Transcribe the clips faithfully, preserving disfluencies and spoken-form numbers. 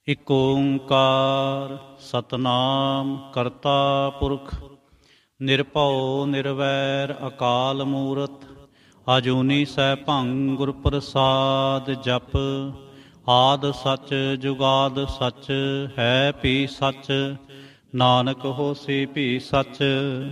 ਇਕ ਓੰਕਾਰ ਸਤਨਾਮ ਕਰਤਾ ਪੁਰਖ ਨਿਰਭਉ ਨਿਰਵੈਰ ਅਕਾਲ ਮੂਰਤ ਆਜੂਨੀ ਸੈਭੰ ਗੁਰ ਪ੍ਰਸਾਦ ਜਪ। ਆਦਿ ਸਚ ਜੁਗਾਦ ਸਚ ਹੈ ਭੀ ਸਚ ਨਾਨਕ ਹੋਸੀ ਭੀ ਸਚ।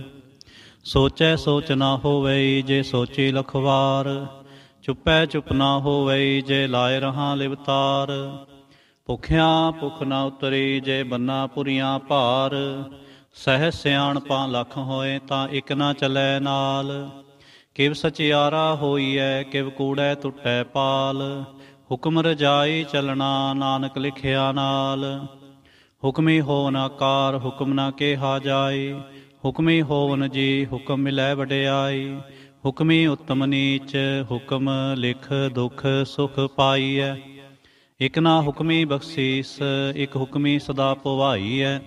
ਸੋਚੈ ਸੋਚ ਨਾ ਹੋਵਈ ਜੇ ਸੋਚੀ ਲਖਵਾਰ ਚੁੱਪੈ ਚੁੱਪ ਨਾ ਹੋਵਈ ਜੇ ਲਾਇ ਰਹਾ ਲਿਵਤਾਰ। ਭੁਖਿਆ ਭੁਖ ਨਾ ਉਤਰੀ ਜੇ ਬੰਨਾ ਪੁਰੀਆਂ ਭਾਰ ਸਹਿ ਸਿਆਣਪਾਂ ਲੱਖ ਹੋਏ ਤਾਂ ਇਕ ਨਾ ਚੱਲੈ ਨਾਲ। ਕਿਵ ਸਚਿਆਰਾ ਹੋਈਐ ਕਿਵ ਕੂੜੈ ਟੁੱਟੈ ਪਾਲ ਹੁਕਮ ਰਜਾਈ ਚੱਲਣਾ ਨਾਨਕ ਲਿਖਿਆ ਨਾਲ। ਹੁਕਮੀ ਹੋਵਨ ਆਕਾਰ ਹੁਕਮ ਨਾ ਕਿਹਾ ਜਾਏ ਹੁਕਮੀ ਹੋਵਨ ਜੀ ਹੁਕਮ ਮਿਲੈ ਵਡਿਆਈ। ਹੁਕਮੀ ਉੱਤਮ ਨੀਚ ਹੁਕਮ ਲਿਖ ਦੁਖ ਸੁਖ ਪਾਈਐ। ਇਕ ਨਾ ਹੁਕਮੀ ਬਖਸ਼ੀਸ ਇਕ ਹੁਕਮੀ ਸਦਾ ਭਵਾਈਐ।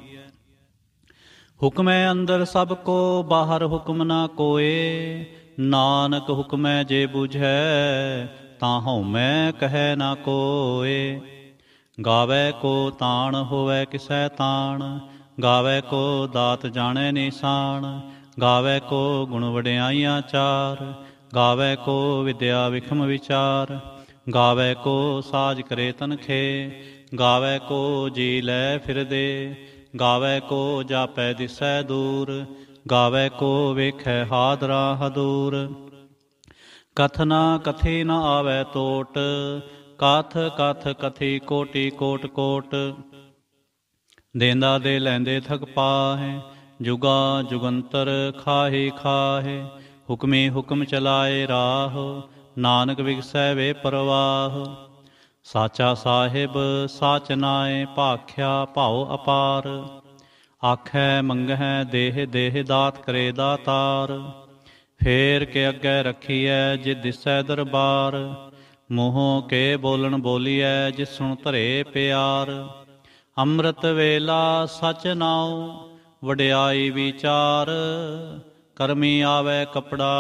ਹੁਕਮੈ ਅੰਦਰ ਸਭ ਕੋ ਬਾਹਰ ਹੁਕਮ ਨਾ ਕੋਏ ਨਾਨਕ ਹੁਕਮੈ ਜੇ ਬੁਝੈ ਤਾਂ ਹਉਮੈ ਕਹੈ ਨਾ ਕੋਏ। ਗਾਵੈ ਕੋ ਤਾਣ ਹੋਵੈ ਕਿਸੈ ਤਾਣ ਗਾਵੈ ਕੋ ਦਾਤ ਜਾਣੈ ਨਿਸ਼ਾਨ। ਗਾਵੈ ਕੋ ਗੁਣ ਵਡਿਆਈਆਂ ਚਾਰ ਗਾਵੈ ਕੋ ਵਿਦਿਆ ਵਿਖਮ ਵਿਚਾਰ। ਗਾਵੈ ਕੋ ਸਾਜ ਕਰੇ ਤਨਖੇ ਗਾਵੈ ਕੋ ਜੀ ਲੈ ਫਿਰਦੇ। ਗਾਵੈ ਕੋ ਜਾਪੈ ਦਿਸੈ ਦੂਰ ਗਾਵੈ ਕੋ ਵੇਖੈ ਹਾਦਰਾ ਹਦੂਰ। ਕਥ ਨਾ ਕਥੀ ਨ ਆਵੈ ਤੋਟ ਕਥ ਕਥ ਕਥੀ ਕੋਟੀ ਕੋਟ ਕੋਟ। ਦੇਂਦਾ ਦੇ ਲੈਂਦੇ ਥਕ ਪਾਹੇ ਜੁਗਾ ਜੁਗੰਤਰ ਖਾਹੀ ਖਾਹੇ। ਹੁਕਮੀ ਹੁਕਮ ਚਲਾਏ ਰਾਹ ਨਾਨਕ ਵਿਗਸੈ ਵੇ ਪ੍ਰਵਾਹ। ਸਾਚਾ ਸਾਹਿਬ ਸਾਚ ਨਾਏ ਭਾਖਿਆ ਭਾਉ ਅਪਾਰ। ਆਖੈ ਮੰਗਹਿ ਦੇਹ ਦੇਹ ਦਾਤ ਕਰੇ ਦਾਤਾਰ। ਫੇਰ ਕੇ ਅੱਗੇ ਰੱਖੀਐ ਜਿ ਦਿਸੈ ਦਰਬਾਰ। ਮੂੰਹੋਂ ਕੇ ਬੋਲਣ ਬੋਲੀਐ ਜਿ ਸੁਣ ਧਰੇ ਪਿਆਰ। ਅੰਮ੍ਰਿਤ ਵੇਲਾ ਸਚ ਨਾਉ ਵਡਿਆਈ ਵਿਚਾਰ। ਕਰਮੀ ਆਵੈ ਕਪੜਾ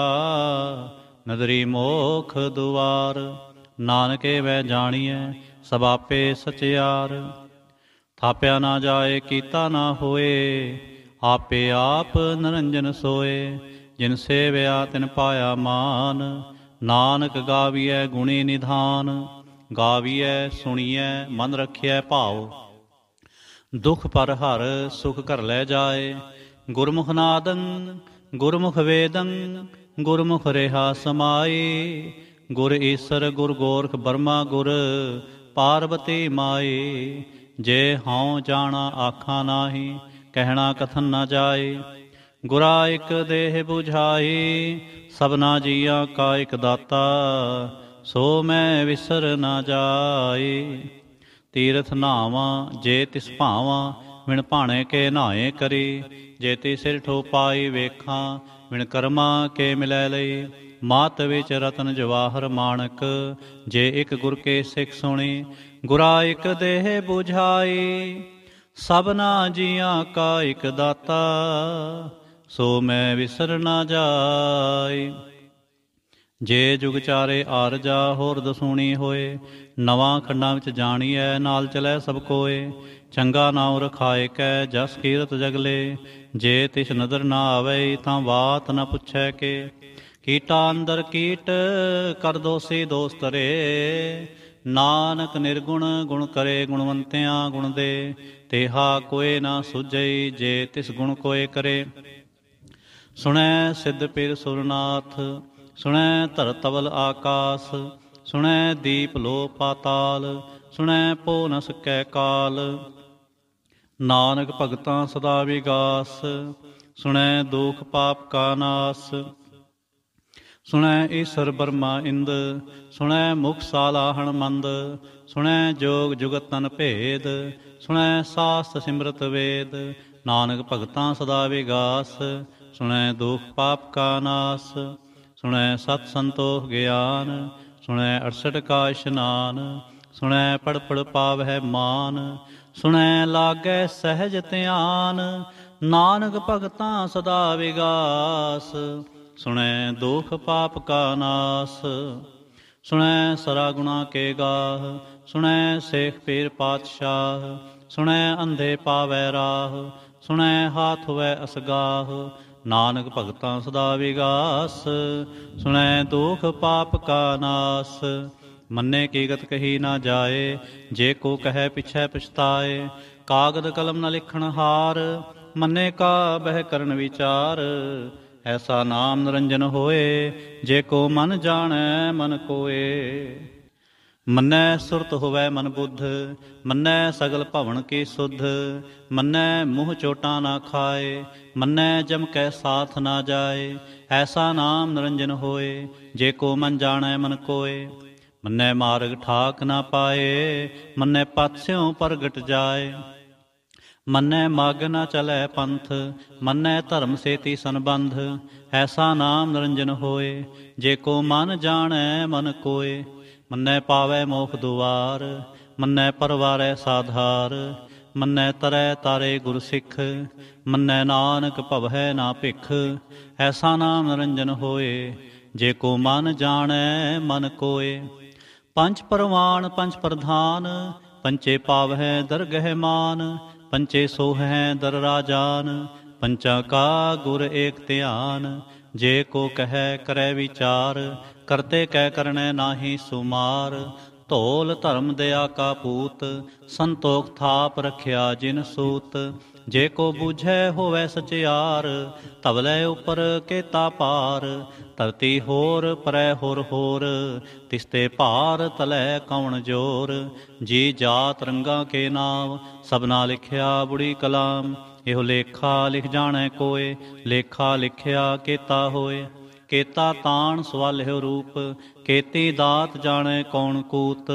ਨਦਰੀ ਮੋਖ ਦੁਆਰ। ਨਾਨਕੇ ਵੈ ਜਾਣੀਐ ਸਭ ਆਪੇ ਸਚਿਆਰ। ਥਾਪਿਆ ਨਾ ਜਾਏ ਕੀਤਾ ਨਾ ਹੋਏ ਆਪੇ ਆਪ ਨਿਰੰਜਨ ਸੋਏ। ਜਿਨ ਸੇਵਿਆ ਤਿਨ ਪਾਇਆ ਮਾਨ ਨਾਨਕ ਗਾਵੀਐ ਗੁਣੀ ਨਿਧਾਨ। ਗਾਵੀਐ ਸੁਣੀਐ ਮਨ ਰਖਿਐ ਭਾਉ ਦੁਖ ਪਰ ਹਰ ਸੁਖ ਘਰ ਲੈ ਜਾਏ। ਗੁਰਮੁਖ ਨਾਦੰ ਗੁਰਮੁਖ ਵੇਦੰ ਗੁਰਮੁਖ ਰਿਹਾ ਸਮਾਈ। ਗੁਰ ਈਸਰ ਗੁਰ ਗੋਰਖ ਬਰਮਾ ਗੁਰ ਪਾਰਬਤੀ ਮਾਈ। ਜੇ ਹਉ ਜਾਣਾ ਆਖਾਂ ਨਾਹੀ ਕਹਿਣਾ ਕਥਨ ਨਾ ਜਾਏ। ਗੁਰਾ ਇਕ ਦੇਹ ਬੁਝਾਈ ਸਭਨਾ ਜੀਆਂ ਕਾ ਇਕ ਦਾਤਾ ਸੋ ਮੈਂ ਵਿਸਰ ਨਾ ਜਾਏ। ਤੀਰਥ ਨਾਵਾਂ ਜੇ ਤਿਸ ਭਾਵਾਂ ਵਿਣ ਭਾਣੇ ਕੇ ਨਹਾਏ ਕਰੀ। ਜੇ ਤੀ ਸਿਰ ਠੋ ਪਾਈ ਵੇਖਾਂ ਵਿਣ ਕਰਮਾਂ ਕੇ ਮਿਲੈ ਲਈ। ਮਾਤ ਵਿੱਚ ਰਤਨ ਜਵਾਹਰ ਮਾਣਕ ਜੇ ਇਕ ਗੁਰ ਕੇ ਸਿੱਖ ਸੁਣੀ। ਗੁਰਾ ਇਕ ਦੇਹ ਬੁਝਾਈ ਸਭਨਾ ਜੀਆਂ ਕਾ ਇਕ ਦਾਤਾ ਸੋ ਮੈਂ ਵਿਸਰ ਨਾ ਜਾਏ। ਜੇ ਜੁਗ ਚਾਰੇ ਆਰਜਾ ਹੋਰ ਦਸੂਣੀ ਹੋਏ ਨਵਾਂ ਖੰਡਾਂ ਵਿੱਚ ਜਾਣੀਐ ਨਾਲ ਚਲੈ ਸਭ ਕੋਏ। ਚੰਗਾ ਨਾਉ ਰਖਾਏ ਕੈ ਜਸ ਕੀਰਤ ਜਗਲੇ। ਜੇ ਤਿਸ ਨਦਰ ਨਾ ਆਵੇ ਤਾਂ ਬਾਤ ਨਾ ਪੁੱਛੈ ਕੇ। ਕੀਟਾ ਅੰਦਰ ਕੀਟ ਕਰ ਦੋਸੀ ਦੋਸ ਤਰੇ। ਨਾਨਕ ਨਿਰਗੁਣ ਗੁਣ ਕਰੇ ਗੁਣਵੰਤਿਆਂ ਗੁਣ ਦੇ। ਤੇਹਾ ਕੋਏ ਨਾ ਸੁਝਈ ਜੇ ਤਿਸ ਗੁਣ ਕੋਏ ਕਰੇ। ਸੁਣੈ ਸਿੱਧ ਪੀਰ ਸੁਰਨਾਥ ਸੁਣੈ ਧਰ ਤਵਲ ਆਕਾਸ। ਸੁਣੈ ਦੀਪ ਲੋ ਪਾਤਾਲ ਸੁਣੈ ਪੋ ਨ ਸਕੈ ਕਾਲ। ਨਾਨਕ ਭਗਤਾਂ ਸਦਾ ਵਿਗਾਸ ਸੁਣੈ ਦੁਖ ਪਾਪ ਕਾ ਨਾਸ। ਸੁਣੈ ਈਸਰ ਬਰਮਾ ਇੰਦ ਸੁਣੈ ਮੁਖ ਸਾਲਾਹਣ ਮੰਦ। ਸੁਣੈ ਜੋਗ ਜੁਗਤ ਤਨ ਭੇਦ ਸੁਣੈ ਸਾਸਤ ਸਿਮਰਤ ਵੇਦ। ਨਾਨਕ ਭਗਤਾਂ ਸਦਾ ਵਿਗਾਸ ਸੁਣੈ ਦੁਖ ਪਾਪ ਕਾ ਨਾਸ। ਸੁਣੈ ਸਤ ਸੰਤੋਖ ਗਿਆਨ ਸੁਣੈ ਅੜਸਠ ਕਾ ਇਸ਼ਨਾਨ। ਸੁਣੈ ਪੜ ਪੜ ਪਾਵਹਿ ਮਾਨ ਸੁਣੈ ਲਾਗੈ ਸਹਿਜ ਧਿਆਨ। ਨਾਨਕ ਭਗਤਾਂ ਸਦਾ ਵਿਗਾਸ ਸੁਣੈ ਦੁਖ ਪਾਪ ਕਾ ਨਾਸ। ਸੁਣੈ ਸਰਾ ਗੁਣਾ ਕੇ ਗਾਹ, ਸੁਣੈ ਸੇਖ ਪੀਰ ਪਾਤਸ਼ਾਹ, ਸੁਣੈ ਅੰਧੇ ਪਾਵੈ ਰਾਹ, ਸੁਣੈ ਹਾਥ ਹੋਵੈ ਅਸਗਾਹ, ਨਾਨਕ ਭਗਤਾਂ ਸਦਾ ਵਿਗਾਸ, ਸੁਣੈ ਦੁਖ ਪਾਪ ਕਾ ਨਾਸ। ਮੰਨੇ ਕੀ ਗਤ ਕਹੀ ਨਾ ਜਾਏ, ਜੇ ਕੋ ਕਹੈ ਪਿਛੈ ਪਛਤਾਏ, ਕਾਗਦ ਕਲਮ ਨ ਲਿਖਣ ਹਾਰ, ਮੰਨੇ ਕਾ ਬਹਿ ਕਰਨ ਵਿਚਾਰ। ਐਸਾ ਨਾਮ ਨਿਰੰਜਨ ਹੋਏ, ਜੇ ਕੋ ਮਨ ਜਾਣੈ ਮਨ ਕੋਏ। ਮੰਨੈ ਸੁਰਤ ਹੋਵੈ ਮਨ ਬੁੱਧ, ਮੰਨੈ ਸਗਲ ਭਵਨ ਕੀ ਸੁਧ, ਮੰਨੈ ਮੂੰਹ ਚੋਟਾਂ ਨਾ ਖਾਏ, ਮੰਨੈ ਜਮ ਕੈ ਸਾਥ ਨਾ ਜਾਏ। ਐਸਾ ਨਾਮ ਨਿਰੰਜਨ ਹੋਏ, ਜੇ ਕੋ ਮਨ ਜਾਣੈ ਮਨ ਕੋਏ। ਮੰਨੈ ਮਾਰਗ ਠਾਕ ਨਾ ਪਾਏ, ਮੰਨੈ ਪਥ ਸਿਉ ਪ੍ਰਗਟ ਜਾਏ। ਮੰਨੈ ਮਗ ਨਾ ਚਲੈ ਪੰਥ, ਮੰਨੈ ਧਰਮ ਸੇਤੀ ਸੰਬੰਧ। ਐਸਾ ਨਾਮ ਨਿਰੰਜਨ ਹੋਏ, ਜੇ ਕੋ ਮਨ ਜਾਣੈ ਮਨ ਕੋਏ। ਮੰਨੈ ਪਾਵੈ ਮੋਖ ਦੁਆਰ, ਮੰਨੈ ਪਰਵਾਰੈ ਸਾਧਾਰ, ਮੰਨੈ ਤਰੈ ਤਾਰੇ ਗੁਰ ਸਿੱਖ, ਮੰਨੈ ਨਾਨਕ ਭਵੈ ਨਾ ਭਿਖ। ਐਸਾ ਨਾਮ ਨਿਰੰਜਨ ਹੋਏ, ਜੇ ਕੋ ਮਨ ਜਾਣੈ ਮਨ ਕੋਏ। ਪੰਚ ਪਰਵਾਨ ਪੰਚ ਪ੍ਰਧਾਨ, ਪੰਚੇ ਪਾਵਹਿ ਦਰਗਹਿ ਮਾਨ, ਪੰਚੇ ਸੋਹੈ ਦਰ ਰਾਜਾਨ, ਪੰਚਾਂ ਕਾ ਗੁਰ ਏਕ ਧਿਆਨ। ਜੇ ਕੋ ਕਹਿ ਕਰੈ ਵਿਚਾਰ, ਕਰਤੇ ਕਹਿ ਕਰਨੈ ਨਾਹੀ ਸੁਮਾਰ। ਧੋਲ ਧਰਮ ਦਇਆ ਕਾ ਪੂਤ, ਸੰਤੋਖ ਥਾਪ ਰਖਿਆ ਜਿਨ ਸੂਤ। ਜੇ ਕੋ ਬੂਝੈ ਹੋਵੈ ਸਚਿਆਰ, ਧਵਲੇ ਉਪਰ ਕੇਤਾ ਪਾਰ। ਧਰਤੀ ਹੋਰ ਪਰੈ ਹੋਰ ਹੋਰ, ਤਿਸਤੇ ਭਾਰ ਤਲੈ ਕੌਣ ਜੋਰ। ਜੀ ਜਾਤ ਰੰਗਾ ਕੇ ਨਾਮ, ਸਭਨਾ ਲਿਖਿਆ ਬੁੜੀ ਕਲਾਮ। ਇਹੋ ਲੇਖਾ ਲਿਖ ਜਾਣੈ ਕੋਏ, ਲੇਖਾ ਲਿਖਿਆ ਕੇਤਾ ਹੋਏ। ਕੇਤਾ ਤਾਣ ਸਵਾਲਿਓ ਰੂਪ, ਕੇਤੀ ਦਾਤ ਜਾਣੈ ਕੌਣ ਕੂਤ।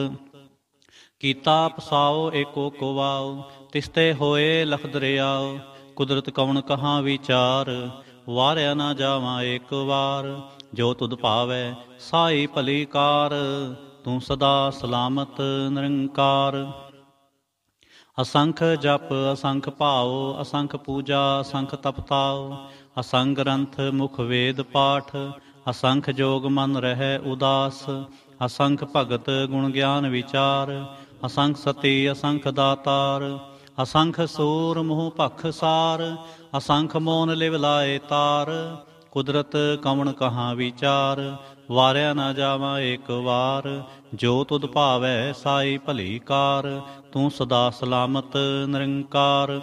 ਕੀਤਾ ਪਸਾਓ ਏਕੋ ਕੋਵਾਓ, ਤਿਸਤੇ ਹੋਏ ਲਖ ਦਰਿਆਓ। ਕੁਦਰਤ ਕਵਣ ਕਹਾਂ ਵਿਚਾਰ, ਵਾਰਿਆ ਨਾ ਜਾਵਾਂ ਏਕ ਵਾਰ। ਜੋ ਤੁਧ ਭਾਵੈ ਸਾਈ ਭਲੀ ਕਾਰ, ਤੂੰ ਸਦਾ ਸਲਾਮਤ ਨਿਰੰਕਾਰ। ਅਸੰਖ ਜਪ ਅਸੰਖ ਭਾਉ, ਅਸੰਖ ਪੂਜਾ ਅਸੰਖ ਤਪਤਾਉ। ਅਸੰਖ ਗ੍ਰੰਥ ਮੁਖ ਵੇਦ ਪਾਠ, ਅਸੰਖ ਜੋਗ ਮਨ ਰਹਿ ਉਦਾਸ। ਅਸੰਖ ਭਗਤ ਗੁਣ ਗਿਆਨ ਵਿਚਾਰ, ਅਸੰਖ ਸਤੀ ਅਸੰਖ ਦਾਤਾਰ। ਅਸੰਖ ਸੂਰ ਮੋਹ ਭਖ ਸਾਰ, ਅਸੰਖ ਮੋਨ ਲਿਵ ਲਾਏ ਤਾਰ। ਕੁਦਰਤ ਕਵਣ ਕਹਾਂ ਵਿਚਾਰ, ਵਾਰਿਆ ਨਾ ਜਾਵਾਂ ਏਕ ਵਾਰ। ਜੋ ਤੁਧ ਭਾਵੈ ਸਾਈ ਭਲੀ ਕਾਰ, ਤੂੰ ਸਦਾ ਸਲਾਮਤ ਨਿਰੰਕਾਰ।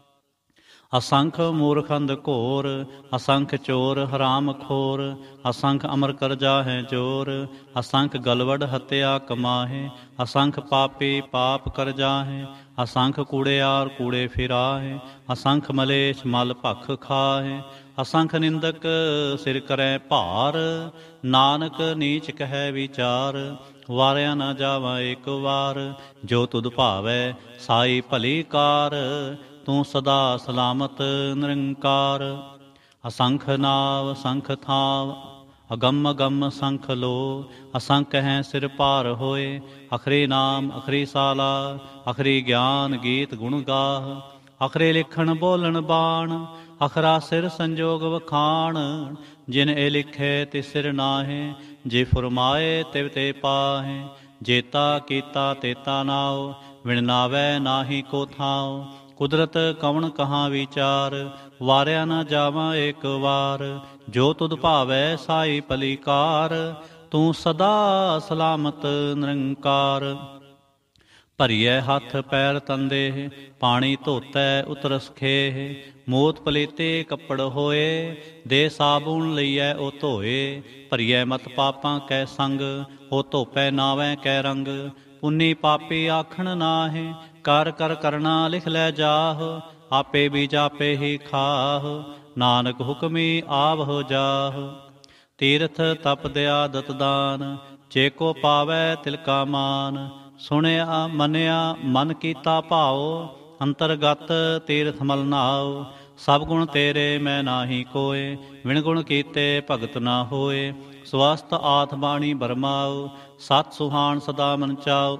ਅਸੰਖ ਮੂਰਖ ਅੰਧ ਘੋਰ, ਅਸੰਖ ਚੋਰ ਹਰਾਮ ਖੋਰ। ਅਸੰਖ ਅਮਰ ਕਰਜਾ ਹੈ ਜੋਰ, ਅਸੰਖ ਗਲਵੜ ਹਤਿਆ ਕਮਾਹੇ। ਅਸੰਖ ਪਾਪੀ ਪਾਪ ਕਰ ਜਾਹੇ, ਅਸੰਖ ਕੂੜਿਆਰ ਕੂੜੇ ਫਿਰਾਹੇ। ਅਸੰਖ ਮਲੇਛ ਮਲ ਭਖ ਖਾਹੇ, ਅਸੰਖ ਨਿੰਦਕ ਸਿਰ ਕਰੈ ਭਾਰ। ਨਾਨਕ ਨੀਚ ਕਹਿ ਵਿਚਾਰ, ਵਾਰਿਆ ਨਾ ਜਾਵਾਂ ਏਕ ਵਾਰ। ਜੋ ਤੁਧ ਭਾਵੈ ਸਾਈ ਭਲੀ ਕਾਰ, ਤੂੰ ਸਦਾ ਸਲਾਮਤ ਨਿਰੰਕਾਰ। ਅਸੰਖ ਨਾਵ ਅਸੰਖ ਥਾਵ, ਅਗੰਮ ਅਗੰਮ ਸੰਖ ਲੋ। ਅਸੰਖ ਹੈ ਸਿਰ ਭਾਰ ਹੋਏ, ਅਖਰੀ ਨਾਮ ਅਖਰੀ ਸਾਲਾ। ਅਖਰੀ ਗਿਆਨ ਗੀਤ ਗੁਣ ਗਾਹ, ਅਖਰੇ ਲਿਖਣ ਬੋਲਣ ਬਾਣ। ਅਖਰਾ ਸਿਰ ਸੰਜੋਗ ਵਖਾਣ, ਜਿਨ ਇਹ ਲਿਖੇ ਤਿਸ ਸਿਰ ਨਾਹੇ। ਜੇ ਫੁਰਮਾਏ ਤਿਵ ਤੇ ਪਾਹੇ, ਜੇਤਾ ਕੀਤਾ ਤੇਤਾ ਨਾਉ। ਵਿਣ ਨਾਵੈ ਨਾਹੀ ਕੋ ਥਾਉ, ਕੁਦਰਤ ਕਵਣ ਕਹਾਂ ਵਿਚਾਰ। ਵਾਰਿਆ ਨਾ ਜਾਵਾਂ ਏਕ ਵਾਰ, ਜੋ ਤੁਧ ਭਾਵੈ ਸਾਈ ਭਲੀ ਕਾਰ। ਤੂੰ ਸਦਾ ਸਲਾਮਤ ਨਿਰੰਕਾਰ। ਭਰੀਐ ਹੱਥ ਪੈਰ ਤੰਦੇ, ਪਾਣੀ ਧੋਤੈ ਉਤਰਸ ਖੇਹ। ਮੋਤ ਪਲੀਤੇ ਕੱਪੜ ਹੋਏ, ਦੇ ਸਾਬੂਨ ਲਈਐ ਉਹ ਧੋਏ। ਭਰੀਐ ਮਤ ਪਾਪਾਂ ਕੈ ਸੰਗ, ਉਹ ਧੋਪੈ ਨਾਵੈ ਕੈ ਰੰਗ। ਪੁੰਨੀ ਪਾਪੀ ਆਖਣ ਨਾਹੇ, ਕਰ ਕਰ ਕਰਨਾ ਲਿਖ ਲੈ ਜਾਹ। ਆਪੇ ਬੀਜ ਆਪੇ ਹੀ ਖਾਹ, ਨਾਨਕ ਹੁਕਮੀ ਆਵਹੁ ਜਾਹ। ਤੀਰਥ ਤਪ ਦਿਆ ਦਤ ਦਾਨ, ਜੇ ਕੋ ਪਾਵੈ ਤਿਲ ਕਾ ਮਾਨ। ਸੁਣਿਆ ਮੰਨਿਆ ਮਨ ਕੀਤਾ ਭਾਉ, ਅੰਤਰਗਤ ਤੀਰਥ ਮਲ ਨਾਉ। ਸਭ ਗੁਣ ਤੇਰੇ ਮੈਂ ਨਾਹੀ ਕੋਏ, ਵਿਣ ਗੁਣ ਕੀਤੇ ਭਗਤ ਨਾ ਹੋਏ। ਸਵਸਤ ਆਥ ਬਾਣੀ ਬਰਮਾਉ, ਸਤ ਸੁਹਾਣ ਸਦਾ ਮਨ ਚਾਉ।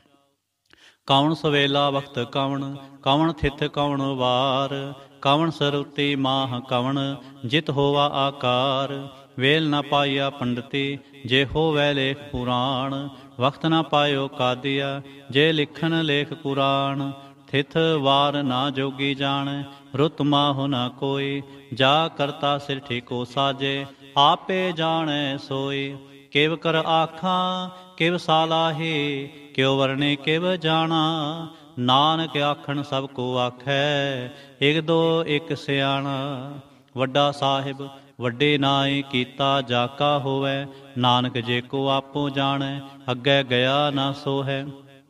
ਕੌਣ ਸਵੇਲਾ ਵਕਤ ਕਵਣ, ਕਵਣ ਥਿਤ ਕਵਣ ਵਾਰ। ਕਵਣ ਸਰੂਤੀ ਮਾਹ ਕਵਣ, ਜਿਤ ਹੋਵਾ ਆਕਾਰ। ਵੇਲ ਨਾ ਪਾਈਆ ਪੰਡਤੀ, ਜੇ ਹੋਵੈ ਲੇਖ ਪੁਰਾਣ। ਵਕਤ ਨਾ ਪਾਇਓ ਕਾਦੀਆ, ਜੇ ਲਿਖਣ ਲੇਖ ਕੁਰਾਨ। ਥਿਤ ਵਾਰ ਨਾ ਜੋਗੀ ਜਾਣੈ, ਰੁਤ ਮਾਹੁ ਨਾ ਕੋਈ। ਜਾ ਕਰਤਾ ਸਿਰ ਠੀਕੋ ਸਾਜੇ, ਆਪੇ ਜਾਣੈ ਸੋਈ। ਕਿਵ ਕਰ ਆਖਾਂ ਕਿਵ ਸਾਲਾਹੀ, ਕਿਉ ਵਰਣੇ ਕਿਵ ਜਾਣਾ। ਨਾਨਕ ਆਖਣ ਸਭ ਕੋ ਆਖੈ, ਇਕ ਦੋ ਇਕ ਸਿਆਣਾ। ਵੱਡਾ ਸਾਹਿਬ ਵੱਡੇ ਨਾਏ, ਕੀਤਾ ਜਾਕਾ ਹੋਵੈ। ਨਾਨਕ ਜੇ ਕੋ ਆਪੋ ਜਾਣੈ, ਅੱਗੇ ਗਿਆ ਨਾ ਸੋਹੈ।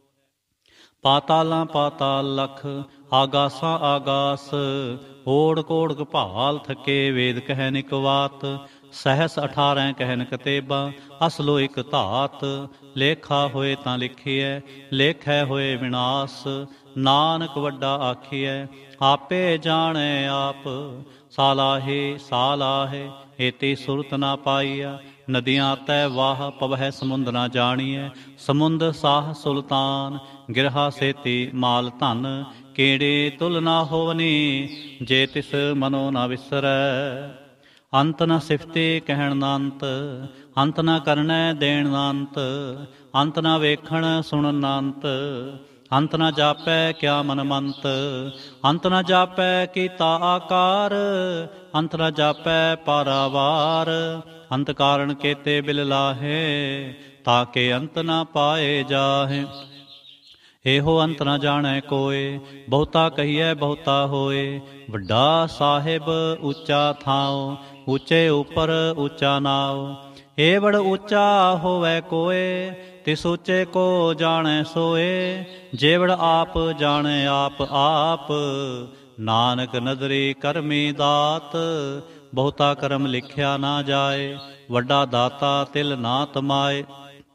ਪਾਤਾਲਾਂ ਪਾਤਾਲ ਲਖ, ਆਗਾਸਾਂ ਆਗਾਸ। ਓੜ ਕੋੜ ਕਪਾਲ ਥਕੇ, ਵੇਦ ਕਹਿਨ ਇਕ ਵਾਤ। ਸਹਿਸ ਅਠਾਰਹ ਕਹਿਨ ਕਤੇਬਾ, ਅਸਲੋ ਇਕ ਧਾਤ। ਲੇਖਾ ਹੋਏ ਤਾਂ ਲਿਖੀਐ, ਲੇਖੈ ਹੋਏ ਵਿਨਾਸ਼। ਨਾਨਕ ਵੱਡਾ ਆਖੀਐ, ਆਪੇ ਜਾਣੈ ਆਪ। ਸਾਲਾਹੇ ਸਾਲਾਹੇ, ਏਤੀ ਸੁਰਤ ਨਾ ਪਾਈਆ। ਨਦੀਆਂ ਤੈ ਵਾਹ, ਪਵਹਿ ਸਮੁੰਦ ਨਾ ਜਾਣੀਐ। ਸਮੁੰਦ ਸਾਹ ਸੁਲਤਾਨ, ਗਿਰਹਾ ਸੇਤੀ ਮਾਲ ਧਨ। ਕਿਹੜੇ ਤੁਲ ਨਾ ਹੋਵਨੀ, ਜੇ ਤਿਸ ਮਨੋ ਨਾ ਵਿਸਰੈ। ਅੰਤ ਨ ਸਿਫਤੇ ਕਹਿਣ ਨਾ ਅੰਤ, ਅੰਤ ਨ ਕਰਨੈ ਦੇਣ ਨਾ ਅੰਤ। ਅੰਤ ਨ ਵੇਖਣ ਸੁਣਨ ਨਾ ਅੰਤ, ਅੰਤ ਨ ਜਾਪੈ ਕਿਆ ਮਨ ਮੰਤ। ਅੰਤ ਨ ਜਾਪੈ ਕੀਤਾ ਆਕਾਰ, ਅੰਤ ਨ ਜਾਪੈ ਪਾਰਾਵਾਰ। ਅੰਤ ਕਾਰਨ ਕੇਤੇ ਬਿਲ ਲਾਹੇ, ਤਾਕੇ ਅੰਤ ਨ ਪਾਏ ਜਾਹੇ। ਇਹੋ ਅੰਤ ਨ ਜਾਣੈ ਕੋਇ, ਬਹੁਤਾ ਕਹੀਐ ਬਹੁਤਾ ਹੋਏ। ਵੱਡਾ ਸਾਹਿਬ ਉੱਚਾ ਥਾਉ, ਉੱਚੇ ਉਪਰ ਉੱਚਾ ਨਾਉ। ਏਵੜ ਉੱਚਾ ਹੋਵੈ ਕੋਇ, ਤਿਸ ਉੱਚੇ ਕੋ ਜਾਣੈ ਸੋਏ। ਜੇਵੜ ਆਪ ਜਾਣੈ ਆਪ ਆਪ, ਨਾਨਕ ਨਦਰੀ ਕਰਮੀ ਦਾਤ। ਬਹੁਤਾ ਕਰਮ ਲਿਖਿਆ ਨਾ ਜਾਏ, ਵੱਡਾ ਦਾਤਾ ਤਿਲ ਨਾ ਤਮਾਏ।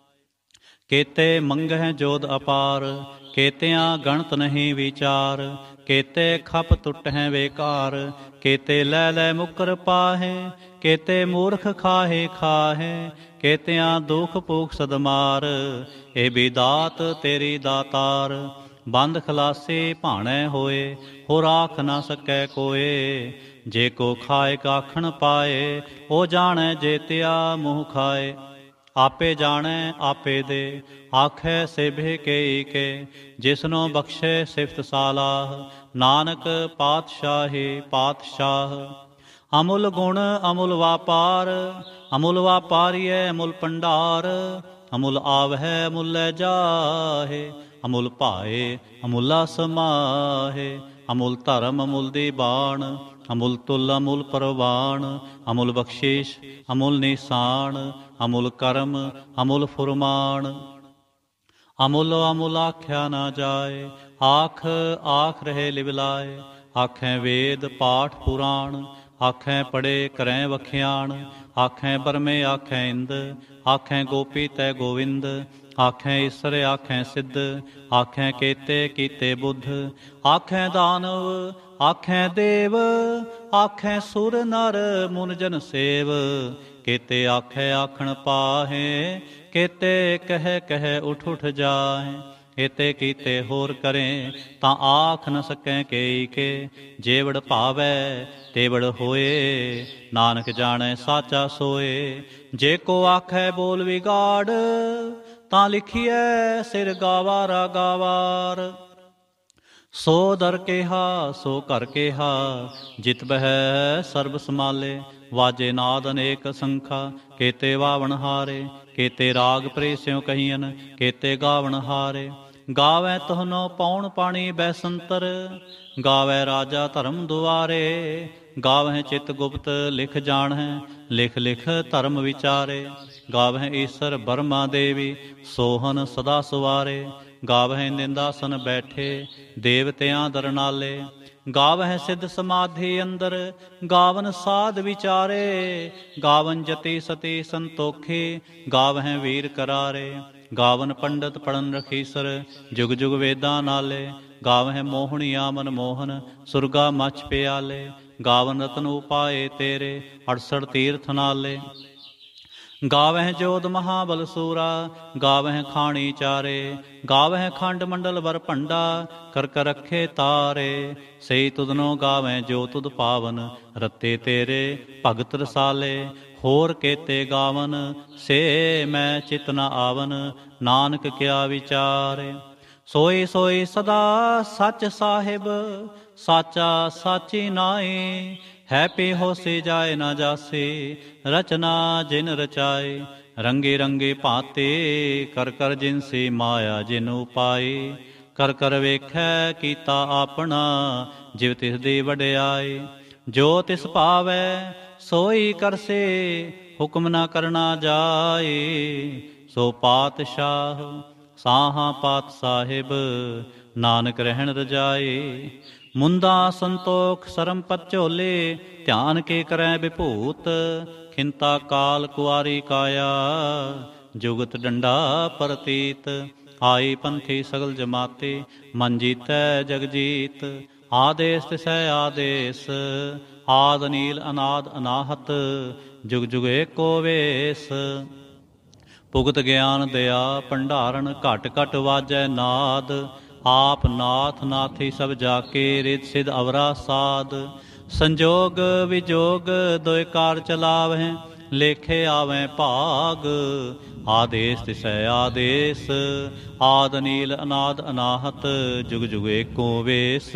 ਕੇਤੇ ਮੰਗਹਿ ਜੋਧ ਅਪਾਰ, ਕੇਤਿਆਂ ਗਣਤ ਨਹੀਂ ਵਿਚਾਰ। ਕੇਤੇ ਖਪ ਟੁੱਟਹਿ ਵੇਕਾਰ, ਕੇਤੇ ਲੈ ਲੈ ਮੁਕਰ ਪਾਹੇ। ਕੇਤੇ ਮੂਰਖ ਖਾਹੇ ਖਾਹੇ, ਕੇਤਿਆਂ ਦੁਖ ਭੂਖ ਸਦਮਾਰ। ਇਹ ਵੀ ਦਾਤ ਤੇਰੀ ਦਾਤਾਰ, ਬੰਦ ਖਲਾਸੇ ਭਾਣੈ ਹੋਏ। ਹੋਰ ਆਖ ਨਾ ਸਕੈ ਕੋਏ, ਜੇ ਕੋ ਖਾਏ ਕਾਖਣ ਪਾਏ। ਉਹ ਜਾਣੈ ਜੇਤਿਆ ਮੂੰਹ ਖਾਏ, ਆਪੇ ਜਾਣੈ ਆਪੇ ਦੇ। ਆਖੈ ਸੇਭੇ ਕੇਈ ਕੇ, ਜਿਸਨੋ ਬਖਸ਼ੇ ਸਿਫਤ ਸਾਲਾਹ। ਨਾਨਕ ਪਾਤਸ਼ਾਹੀ ਪਾਤਸ਼ਾਹ। ਅਮੁਲ ਗੁਣ ਅਮੁਲ ਵਾਪਾਰ, ਅਮੁਲ ਵਾਪਾਰੀਐ ਅਮੁਲ ਭੰਡਾਰ। ਅਮੁਲ ਆਵਹਿ ਅਮੁਲ ਲੈ ਜਾਹੇ, ਅਮੁਲ ਭਾਏ ਅਮੁਲਾ ਸਮਾਹੇ। ਅਮੁਲ ਧਰਮ ਅਮੁਲ ਦੀ ਬਾਣ, ਅਮੁਲ ਤੁਲ ਅਮੁਲ ਪਰਵਾਣ। ਅਮੁਲ ਬਖਸ਼ੀਸ਼ ਅਮੁਲ ਨਿਸ਼ਾਨ, ਅਮੁਲ ਕਰਮ ਅਮੁਲ ਫੁਰਮਾਨ। ਅਮੁਲ ਅਮੁਲ ਆਖਿਆ ਨਾ ਜਾਏ, ਆਖ ਆਖ ਰਹੇ ਲਿਵਲਾਏ। ਆਖੈ ਵੇਦ ਪਾਠ ਪੁਰਾਣ, ਆਖੈ ਪੜੇ ਕਰੈ ਵਖਿਆਣ। ਆਖੈ ਬਰਮੇ ਆਖੈ ਇੰਦ, ਆਖੈ ਗੋਪੀ ਤੈ ਗੋਵਿੰਦ। ਆਖੈ ਈਸਰ ਆਖੈ ਸਿੱਧ, ਆਖੈ ਕੇਤੇ ਕੀਤੇ ਬੁੱਧ। ਆਖੈ ਦਾਨਵ ਆਖੈ ਦੇਵ, ਆਖੈ ਸੁਰ ਨਰ ਮੁਨ ਜਨ ਸੇਵ। ਕੇਤੇ ਆਖੈ ਆਖਣ ਪਾਹੇ, ਕੇਤੇ ਕਹਿ ਕਹਿ ਉਠ ਉਠ ਜਾਹੇ। ਏਤੇ ਕੀਤੇ ਹੋਰ ਕਰੇ, ਤਾਂ ਆਖ ਨ ਸਕੈ ਕੇਈ ਕੇ। ਜੇਵੜ ਭਾਵੈ ਤੇਵੜ ਹੋਏ, ਨਾਨਕ ਜਾਣੈ ਸਾਚਾ ਸੋਏ। ਜੇ ਕੋ ਆਖੈ ਬੋਲ ਵਿਗਾੜ, ਤਾਂ ਲਿਖੀਐ ਸਿਰ ਗਾਵਾਰਾ ਗਾਵਾਰ। ਸੋ ਦਰ ਕੇਹਾ ਸੋ ਘਰ ਕੇਹਾ, ਜਿਤ ਬਹਿ ਸਰਬ ਸਮਾਲੇ। ਵਾਜੇ ਨਾਦ ਅਨੇਕ ਸੰਖਾ, ਕੇਤੇ ਵਾਵਣ ਹਾਰੇ। ਕੇਤੇ ਰਾਗ ਪ੍ਰੇਸਿਓ ਕਹੀਨ, ਕੇਤੇ ਗਾਵਣ ਹਾਰੇ। ਗਾਵੈ ਤੋਹਨੋ ਪੌਣ ਪਾਣੀ ਬੈਸੰਤਰ, ਗਾਵੈ ਰਾਜਾ ਧਰਮ ਦੁਆਰੇ। ਗਾਵਹਿ ਚਿਤ ਗੁਪਤ ਲਿਖ ਜਾਣਹਿ, ਲਿਖ ਲਿਖ ਧਰਮ ਵਿਚਾਰੇ। ਗਾਵਹਿ ਈਸਰ ਬਰਮਾ ਦੇਵੀ, ਸੋਹਨ ਸਦਾ ਸੁਵਾਰੇ। ਗਾਵਹਿ ਨਿੰਦਾਸਨ ਬੈਠੇ, ਦੇਵਤਿਆਂ ਦਰਨਾਲੇ। ਗਾਵਹਿ ਸਿੱਧ ਸਮਾਧੀ ਅੰਦਰ, ਗਾਵਨ ਸਾਧ ਵਿਚਾਰੇ। ਗਾਵਨ ਜਤੀ ਸਤੀ ਸੰਤੋਖੀ, ਗਾਵਹਿ ਵੀਰ ਕਰਾਰੇ। ਗਾਵਨ ਪੰਡਤ ਪੜਨ ਰਖੀਸਰ, ਜੁਗ ਜੁਗ ਵੇਦਾਂ ਨਾਲੇ। ਗਾਵਹਿ ਮੋਹਣੀਆ ਮਨ ਮੋਹਨ, ਸੁਰਗਾ ਮਛ ਪਿਆਲੇ। ਗਾਵਨ ਰਤਨ ਉਪਾਏ ਤੇਰੇ, ਅੜਸਠ ਤੀਰਥ ਨਾਲੇ। ਗਾਵਹਿ ਜੋਧ ਮਹਾਬਲ ਸੂਰਾ, ਗਾਵਹਿ ਖਾਣੀ ਚਾਰੇ। ਗਾਵਹਿ ਖੰਡ ਮੰਡਲ ਵਰ ਭੰਡਾ, ਕਰ ਕਰ ਰਖੇ ਤਾਰੇ। ਸਈ ਤੁਧਨੋ ਗਾਵਹਿ ਜੋ ਤੁਧ ਪਾਵਨ, ਰਤੇ ਤੇਰੇ ਭਗਤ ਰਸਾਲੇ। ਹੋਰ ਕੇਤੇ ਗਾਵਨ, ਸੇ ਮੈਂ ਚਿਤ ਨ ਆਵਨ, ਨਾਨਕ ਕਿਆ ਵਿਚਾਰੇ। ਸੋਈ ਸੋਈ ਸਦਾ ਸੱਚ ਸਾਹਿਬ, ਸਾਚਾ ਸਾਚੀ ਨਾਏ। ਹੈ ਪੀ ਹੋਸੀ ਜਾਏ ਨਾ ਜਾਸੇ, ਰਚਨਾ ਜਿਨ ਰਚਾਏ। ਰੰਗੇ ਰੰਗੇ ਭਾਤੇ, ਕਰ ਕਰ ਜਿਨਸੀ ਮਾਇਆ ਜਿਨ ਉਪਾਏ। ਕਰ ਕਰ ਵੇਖੈ ਕੀਤਾ ਆਪਣਾ, ਜਿਵ ਤਿਸ ਦੀ ਵਡਿਆਈ। ਜੋ ਤਿਸ ਭਾਵੈ ਸੋਈ ਕਰਸੇ, ਹੁਕਮ ਨਾ ਕਰਨਾ ਜਾਏ। ਸੋ ਪਾਤਸ਼ਾਹ ਸਾਹਾਂ ਪਾਤ ਸਾਹਿਬ, ਨਾਨਕ ਰਹਿਣ ਰਜਾਏ। ਮੁੰਦਾ ਸੰਤੋਖ ਸਰਮ ਪਤ ਝੋਲੇ, ਧਿਆਨ ਕੇ ਕਰੈ ਵਿਭੂਤ। ਖਿੰਤਾ ਕਾਲ ਕੁਆਰੀ ਕਾਇਆ, ਜੁਗਤ ਡੰਡਾ ਪ੍ਰਤੀਤ। ਆਈ ਪੰਥੀ ਸਗਲ ਜਮਾਤੇ, ਮਨ ਜੀਤੈ ਜਗ ਜੀਤ। ਆਦੇਸ ਤਿਸੈ ਆਦੇਸ, ਆਦ ਨੀਲ ਅਨਾਦ ਅਨਾਹਤ। ਜੁਗ ਜੁਗ ਏਕੋ ਵੇਸ। ਭੁਗਤ ਗਿਆਨ ਦਇਆ ਭੰਡਾਰਨ, ਘਟ ਘਟ ਵਾਜੈ ਨਾਦ। ਆਪ ਨਾਥ ਨਾਥੀ ਸਭ ਜਾ ਕੇ, ਰਿਤ ਸਿਧ ਅਵਰਾ ਸਾਧ। ਸੰਜੋਗ ਵਿਜੋਗ ਦੋਇ ਕਾਰ ਚਲਾਵਹਿ, ਲੇਖੇ ਆਵੈ ਭਾਗ। ਆਦੇਸ ਤਿਸੈ ਆਦੇਸ, ਆਦ ਨੀਲ ਅਨਾਦ ਅਨਾਹਤ। ਜੁਗ ਜੁਗ ਏਕੋ ਵੇਸ।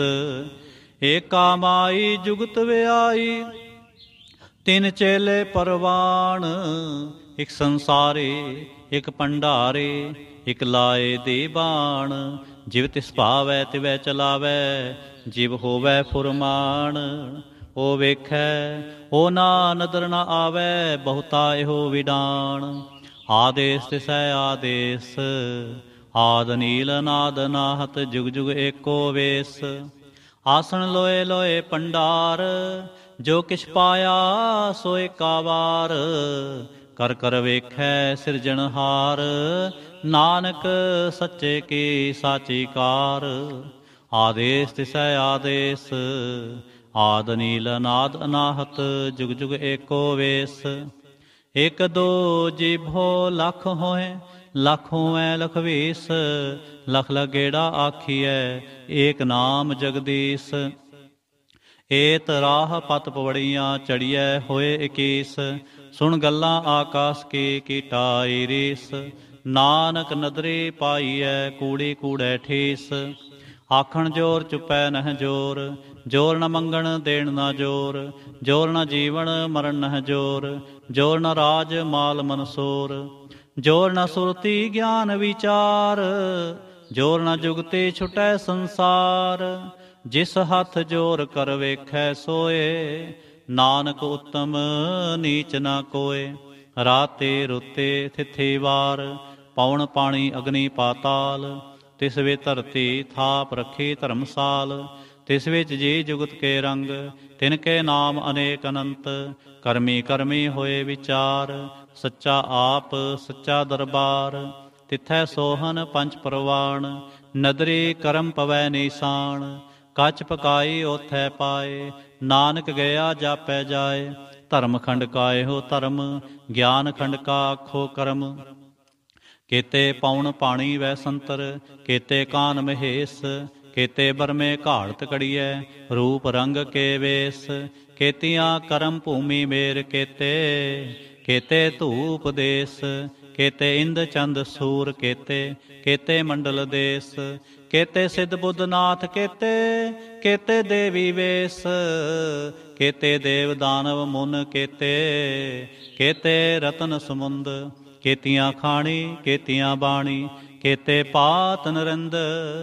ਏਕਾ ਮਾਈ ਜੁਗਤ ਵਿਆਈ, ਤਿੰਨ ਚੇਲੇ ਪਰਵਾਣ। ਇਕ ਸੰਸਾਰੇ ਇਕ ਭੰਡਾਰੇ, ਇਕ ਲਾਏ ਦੇ ਬਾਣ। ਜਿਵ ਤਿਸ ਭਾਵੈ ਤਿਵੈ ਚਲਾਵੈ, ਜਿਵ ਹੋਵੈ ਫੁਰਮਾਨ। ਓ ਵੇਖੈ ਓ ਨਾ ਨਦਰ ਨ ਆਵੈ, ਬਹੁਤਾ ਇਹੋ ਵਿਡਾਣ। ਆਦੇਸ ਤਿਸੈ ਆਦੇਸ, ਆਦ ਨੀਲ ਅਨਾਦ ਅਨਾਹਤ। ਜੁਗ ਜੁਗ ਏਕੋ ਵੇਸ। ਆਸਣ ਲੋਏ ਲੋਏ ਭੰਡਾਰ, ਜੋ ਕਿਛ ਪਾਇਆ ਸੋ ਏਕਾ ਵਾਰ। ਕਰ ਕਰ ਵੇਖੈ ਸਿਰਜਣਹਾਰ, ਨਾਨਕ ਸੱਚੇ ਕੀ ਸਾਚੀ ਕਾਰ। ਆਦੇਸ ਤਿਸੈ ਆਦੇਸ, ਆਦ ਨੀਲ ਅਨਾਦ ਅਨਾਹਤ। ਜੁਗ ਜੁਗ ਏਕੋ ਵੇਸ। ਇਕ ਦੋ ਜੀਭੋ ਲਖ ਹੋਏ, ਲਖ ਹੋਵੈ ਲਖ ਵੀਸ। ਲਖ ਲਖ ਗੇੜਾ ਆਖੀਐ, ਏਕ ਨਾਮ ਜਗਦੀਸ਼। ਏਤ ਰਾਹ ਪਤ ਪਵੜੀਆਂ, ਚੜੀਐ ਹੋਏ ਇਕੀਸ। ਸੁਣ ਗੱਲਾਂ ਆਕਾਸ ਕੀ, ਕੀਟਾਈ ਰੀਸ। ਨਾਨਕ ਨਦਰੀ ਪਾਈਐ, ਕੂੜੀ ਕੂੜੈ ਠੀਸ। ਆਖਣ ਜੋਰ ਚੁਪੈ ਨਹਿ ਜੋਰ, ਜੋਰ ਨ ਮੰਗਣ ਦੇਣ ਨਾ ਜੋਰ। ਜੋਰ ਨ ਜੀਵਨ ਮਰਨ ਨਹਿ ਜੋਰ, ਜੋਰ ਨ ਰਾਜ ਮਾਲ ਮਨਸੂਰ। ਜੋਰ ਨ ਸੁਰਤੀ ਗਿਆਨ ਵਿਚਾਰ, ਜੋਰ ਨ ਜੁਗਤੀ ਛੁਟੈ ਸੰਸਾਰ। ਜਿਸ ਹੱਥ ਜੋਰ ਕਰ ਵੇਖੈ ਸੋਏ, ਨਾਨਕ ਉਤਮ ਨੀਚ ਨਾ ਕੋਏ। ਰਾਤੇ ਰੁੱਤੇ ਥਿਥੀ ਵਾਰ, ਪਵਨ ਪਾਣੀ ਅਗਨੀ ਪਾਤਾਲ। ਤਿਸ ਵੇ ਧਰਤੀ ਥਾਪ ਰੱਖੀ ਧਰਮਸਾਲ। ਤਿਸ ਵਿੱਚ ਜੀ ਜੁਗਤ ਕੇ ਰੰਗ, ਤਿਨ ਕੇ ਨਾਮ ਅਨੇਕ ਅਨੰਤ। ਕਰਮੀ ਕਰਮੀ ਹੋਏ ਵਿਚਾਰ, ਸੱਚਾ ਆਪ ਸੱਚਾ ਦਰਬਾਰ। ਤਿਥੈ ਸੋਹਨ ਪੰਚ ਪਰਵਾਣ, ਨਦਰੀ ਕਰਮ ਪਵੈ ਨੀਸਾਨ। ਕੱਚ ਪਕਾਈ ਓਥੈ ਪਾਏ, ਨਾਨਕ ਗਿਆ ਜਾਪੈ ਜਾਏ। ਧਰਮ ਖੰਡ ਕਾਏ ਹੋ ਧਰਮ, ਗਿਆਨ ਖੰਡ ਕਾ ਆਖੋ ਕਰਮ। ਕੇਤੇ ਪੌਣ ਪਾਣੀ ਵੈ ਸੰਤਰ, ਕੇਤੇ ਕਾਨ ਮਹੇਸ਼। ਕੇਤੇ ਬਰਮੇ ਘਾੜਤ ਕੜੀਐ, ਰੂਪ ਰੰਗ ਕੇ ਵੇਸ। ਕੇਤੀਆਂ ਕਰਮ ਭੂਮੀ ਮੇਰ ਕੇਤੇ, ਕੇਤੇ ਧੂਪ ਦੇਸ। ਕੇਤੇ ਇੰਦ ਚੰਦ ਸੂਰ ਕੇਤੇ, ਕੇਤੇ ਮੰਡਲ ਦੇਸ। ਕੇਤੇ ਸਿੱਧ ਬੁੱਧ ਨਾਥ ਕੇਤੇ, ਕੇਤੇ ਦੇਵੀ ਵੇਸ। ਕੇਤੇ ਦੇਵ ਦਾਨਵ ਮੁਨ ਕੇਤੇ, ਕੇਤੇ ਰਤਨ ਸਮੁੰਦ। ਕੇਤੀਆਂ ਖਾਣੀ ਕੇਤੀਆਂ ਬਾਣੀ, ਕੇਤੇ ਪਾਤ ਨਰਿੰਦ।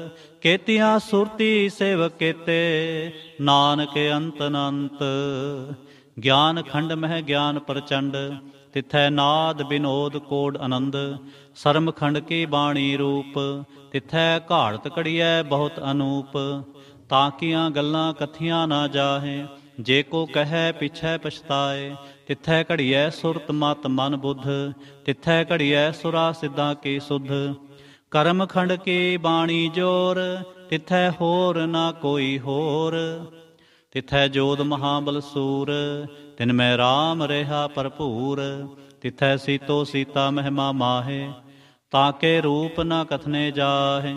ਕੇਤੀਆਂ ਸੁਰਤੀ ਸੇਵਕ ਕੇਤੇ, ਨਾਨਕ ਅੰਤ ਅਨੰਤ। ਗਿਆਨ ਖੰਡ ਮਹਿ ਗਿਆਨ ਪ੍ਰਚੰਡ, ਤਿਥੈ ਨਾਦ ਬਿਨੋਦ ਕੋਡ ਆਨੰਦ। ਸਰਮ ਖੰਡ ਕੀ ਬਾਣੀ ਰੂਪ, ਤਿਥੈ ਘਾੜਤ ਕੜੀਐ ਬਹੁਤ ਅਨੂਪ। ਤਾਕੀਆਂ ਗੱਲਾਂ ਕਥੀਆਂ ਨਾ ਜਾਹੇ, ਜੇ ਕੋ ਕਹੈ ਪਿਛੈ ਪਛਤਾਏ। ਤਿਥੈ ਘੜੀਐ ਸੁਰਤ ਮਤ ਮਨ ਬੁੱਧ, ਤਿਥੈ ਘੜੀਐ ਸੁਰਾ ਸਿੱਧਾਂ ਕੀ ਸੁਧ। ਕਰਮ ਖੰਡ ਕੀ ਬਾਣੀ ਜੋਰ, ਤਿਥੈ ਹੋਰ ਨਾ ਕੋਈ ਹੋਰ। ਤਿਥੈ ਜੋਧ ਮਹਾਬਲ ਸੂਰ, ਤਿਨ ਮੈਂ ਰਾਮ ਰਿਹਾ ਭਰਪੂਰ। ਤਿਥੈ ਸੀਤੋ ਸੀਤਾ ਮਹਿਮਾ ਮਾਹੇ, ਤਾਕੇ ਰੂਪ ਨਾ ਕਥਨੇ ਜਾਹੇ।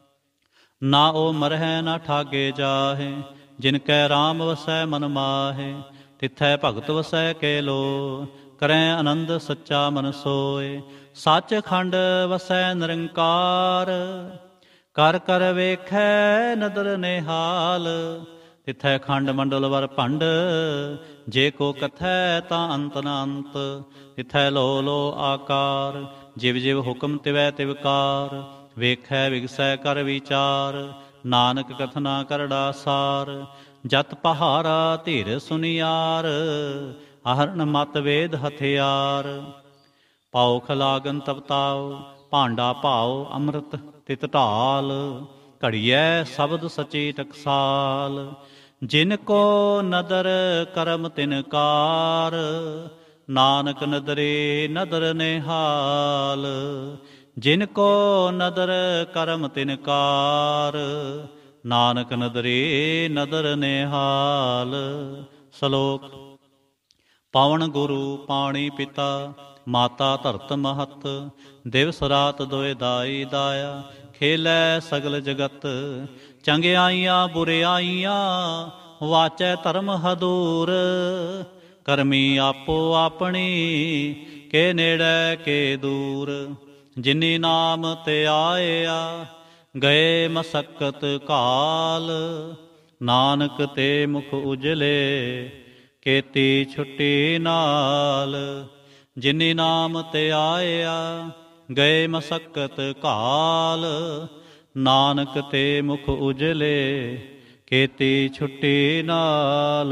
ਨਾ ਉਹ ਮਰਹਿ ਨਾ ਠਾਗੇ ਜਾਹੇ, ਜਿਨ ਕੈ ਰਾਮ ਵਸੈ ਮਨ ਮਾਹੇ। ਤਿਥੈ ਭਗਤ ਵਸੈ ਕੇ ਲੋ, ਕਰੈ ਆਨੰਦ ਸੱਚਾ ਮਨ ਸੋਏ। ਸੱਚ ਖੰਡ ਵਸੈ ਨਿਰੰਕਾਰ, ਕਰ ਕਰ ਵੇਖੈ ਨਦਰ ਨਿਹਾਲ। ਤਿਥੈ ਖੰਡ ਮੰਡਲ ਵਰ ਭੰਡ, ਜੇ ਕੋ ਕਥੈ ਤਾਂ ਅੰਤ ਨ ਅੰਤ। ਤਿਥੈ ਲੋ ਲੋ ਆਕਾਰ, ਜਿਵ ਜਿਵ ਹੁਕਮ ਤਿਵੈ ਤਿਵਕਾਰ। ਵੇਖੈ ਵਿਗਸੈ ਕਰ ਵਿਚਾਰ, ਨਾਨਕ ਕਥਨਾ ਕਰੜਾ ਸਾਰ। ਜਤ ਪਹਾਰਾ ਧੀਰ ਸੁਨਿਆਰ, ਅਹਰਨ ਮਤ ਵੇਦ ਹਥਿਆਰ। ਪਾਉਖ ਲਾਗਨ ਤਪਤਾਉ, ਭਾਂਡਾ ਭਾਉ ਅੰਮ੍ਰਿਤ ਤਿਤ ਢਾਲ। ਘੜੀਐ ਸ਼ਬਦ ਸਚੀ ਟਕਸਾਲ, ਜਿਨ ਕੋ ਨਦਰ ਕਰਮ ਤਿਨ ਕਾਰ। ਨਾਨਕ ਨਦਰੇ ਨਦਰ ਨਿਹਾਲ, ਜਿਨ ਕੋ ਨਦਰ ਕਰਮ ਤਿਨ ਕਾਰ। ਨਾਨਕ ਨਦਰੇ ਨਦਰ ਨਿਹਾਲ। ਸ਼ਲੋਕ। ਪਾਵਨ ਗੁਰੂ ਪਾਣੀ ਪਿਤਾ, ਮਾਤਾ ਧਰਤ ਮਹਤ। ਦਿਵਸ ਰਾਤ ਦੋਇ ਦਾਈ ਦਾਇਆ, ਖੇਲੈ ਸਗਲ ਜਗਤ। ਚੰਗਿਆਈਆਂ ਬੁਰਿਆਈਆਂ, ਵਾਚੈ ਧਰਮ ਹਦੂਰ। ਕਰਮੀ ਆਪੋ ਆਪਣੀ, ਕੇ ਨੇੜੇ ਕੇ ਦੂਰ। ਜਿਨੀ ਨਾਮ ਤੇ ਆਇਆ, ਗਏ ਮਸਕਤ ਕਾਲ। ਨਾਨਕ ਤੇ ਮੁਖ ਉਜਲੇ, ਕੀਤੀ ਛੁੱਟੀ ਨਾਲ। ਜਿਨੀ ਨਾਮ ਤੇ ਆਇਆ, ਗਏ ਮਸਕਤ ਕਾਲ। ਨਾਨਕ ਤੇ ਮੁਖ ਉਜਲੇ, ਕੀਤੀ ਛੁੱਟੀ ਨਾਲ।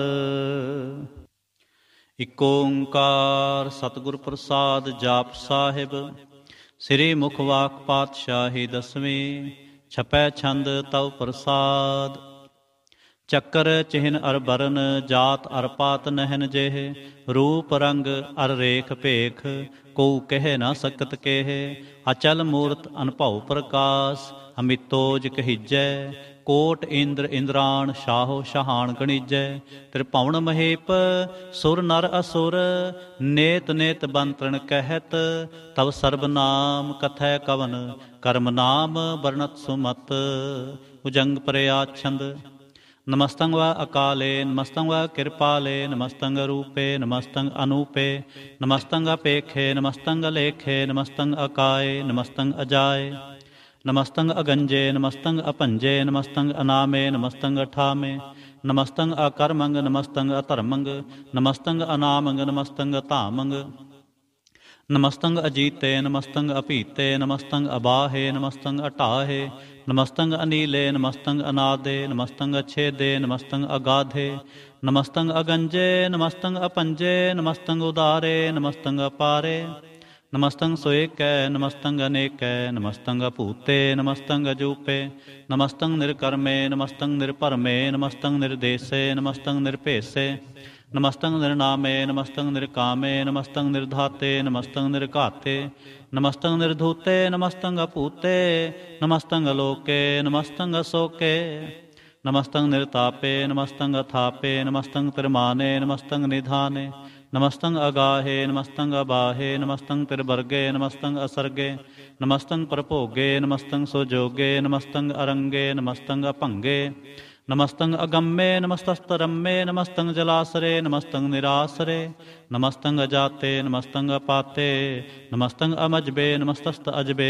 ਇਕ ਓੰਕਾਰ ਸਤਿਗੁਰ ਪ੍ਰਸਾਦ। ਜਾਪ ਸਾਹਿਬ। ਸ੍ਰੀ ਮੁਖ ਵਾਕ ਪਾਤਸ਼ਾਹੀ ਦਸਵੀਂ, ਛਪੈ ਛੰਦ ਤਉ ਪ੍ਰਸਾਦ। ਚੱਕਰ ਚਿਹਨ ਅਰ ਬਰਨ, ਜਾਤ ਅਰ ਪਾਤ ਨਹਿਨ ਜਿਹੇ। ਰੂਪ ਰੰਗ ਅਰ ਰੇਖ ਭੇਖ, ਕਉ ਕਹਿ ਨਾ ਸਕਤ ਕੇਹੇ। ਅਚਲ ਮੂਰਤ ਅਨਭਉ ਪ੍ਰਕਾਸ਼, ਅਮਿਤੋਜ ਕਹੀਜੈ। ਕੋਟ ਇੰਦਰ ਇੰਦਰਾਣ, ਸ਼ਾਹੋ ਸ਼ਾਹਾਨ ਗਣੀਜੈ। ਤ੍ਰਿਭੁਵਨ ਮਹੇਪ ਸੁਰ ਨਰ ਅਸੁਰ, ਨੇਤ ਨੇਤ ਬੰਤਰਣ ਕਹਿਤ। ਤਵ ਸਰਬ ਨਾਮ ਕਥੈ ਕਵਨ, ਕਰਮ ਨਾਮ ਵਰਣਤ ਸੁਮਤ। ਭੁਜੰਗ ਪ੍ਰਿਆਛੰਦ। ਨਮਸਤੰ ਵਾ ਅਕਾਲੇ, ਨਮਸਤੰ ਵਾ ਕਿਰਪਾਲੇ। ਨਮਸਤੰ ਰੂਪੇ, ਨਮਸਤੰ ਅਨੂਪੇ। ਨਮਸਤੰ ਅਪੇਖੇ, ਨਮਸਤੰ ਲੇਖੇ। ਨਮਸਤੰ ਅਕਾਏ, ਨਮਸਤੰ ਅਜਾਏ। ਨਮਸਤੰ ਅਗੰਜੇ, ਨਮਸਤੰ ਅਭੰਜੇ। ਨਮਸਤੰ ਅਨਾਮੇ, ਨਮਸਤੰ ਅਠਾਮੇ। ਨਮਸਤੰ ਅਕਰਮੰਗ, ਨਮਸਤੰ ਅਧਰਮੰਗ। ਨਮਸਤੰ ਅਨਾਮੰਗ, ਨਮਸਤੰ ਧਾਮੰਗ। ਨਮਸਤੰ ਅਜੀਤੇ, ਨਮਸਤੰ ਅਪੀਤੇ। ਨਮਸਤੰ ਅਬਾਹੇ, ਨਮਸਤੰ ਅਟਾਹੇ। ਨਮਸਤੰ ਅਨੀਲੇ, ਨਮਸਤੰ ਅਨਾਦੇ। ਨਮਸਤੰ ਅਛੇਦੇ, ਨਮਸਤੰ ਅਗਾਧੇ। ਨਮਸਤੰ ਅਗੰਜੇ, ਨਮਸਤੰ ਅਪੰਜੇ। ਨਮਸਤੰ ਉਦਾਰੇ, ਨਮਸਤੰ ਅਪਾਰੇ। ਨਮਸਤੰ ਸੋਏਕੈ, ਨਮਸਤੰ ਅਨੇਕੈ। ਨਮਸਤੰ ਅਭੂਤੇ, ਨਮਸਤੰ ਅਜੂਪੇ। ਨਮਸਤੰ ਨਿਰਕਰਮੇ, ਨਮਸਤੰ ਨਿਰਭਰਮੇ। ਨਮਸਤੰ ਨਿਰਦੇਸੇ, ਨਮਸਤੰ ਨਿਰਭੇਸੇ। ਨਮਸਤੰ ਨਿਰਨਾਮੇ, ਨਮਸਤੰ ਨਿਰਕਾਮੇ। ਨਮਸਤੰ ਨਿਰਧਾਤੇ, ਨਮਸਤੰ ਨਿਰਘਾਤੇ। ਨਮਸਤੰ ਨਿਰਧੂਤੇ, ਨਮਸਤੰ ਅਭੂਤੇ। ਨਮਸਤੰ ਅਲੋਕੇ, ਨਮਸਤੰ ਅਸੋਕੇ। ਨਮਸਤੰ ਨਿਰਤਾਪੇ, ਨਮਸਤੰ ਅਥਾਪੇ। ਨਮਸਤੰ ਤਿਰਮਾਨੇ, ਨਮਸਤੰ ਨਿਧਾਨੇ। ਨਮਸਤੰ ਅਗਾਹੇ, ਨਮਸਤੰ ਅਬਾਹੇ। ਨਮਸਤੰ ਤਿਰਵਰਗੇ, ਨਮਸਤੰ ਅਸਰਗੇ। ਨਮਸਤੰ ਪ੍ਰਭੋਗੇ, ਨਮਸਤੰ ਸੁਜੋਗੇ। ਨਮਸਤੰ ਅਰੰਗੇ, ਨਮਸਤੰ ਅਭੰਗੇ। ਨਮਸਤੰ ਅਗੰਮੇ, ਨਮਸਤਸਤਰੰਮੇ। ਨਮਸਤੰ ਜਲਾਸਰੇ, ਨਮਸਤੰ ਨਿਰਾਸਰੇ। ਨਮਸਤੰ ਅਜਾਤੇ, ਨਮਸਤੰ ਅਪਾਤੇ। ਨਮਸਤੰ ਅਮਜਬੇ, ਨਮਸਤਸਤ ਅਜਬੇ।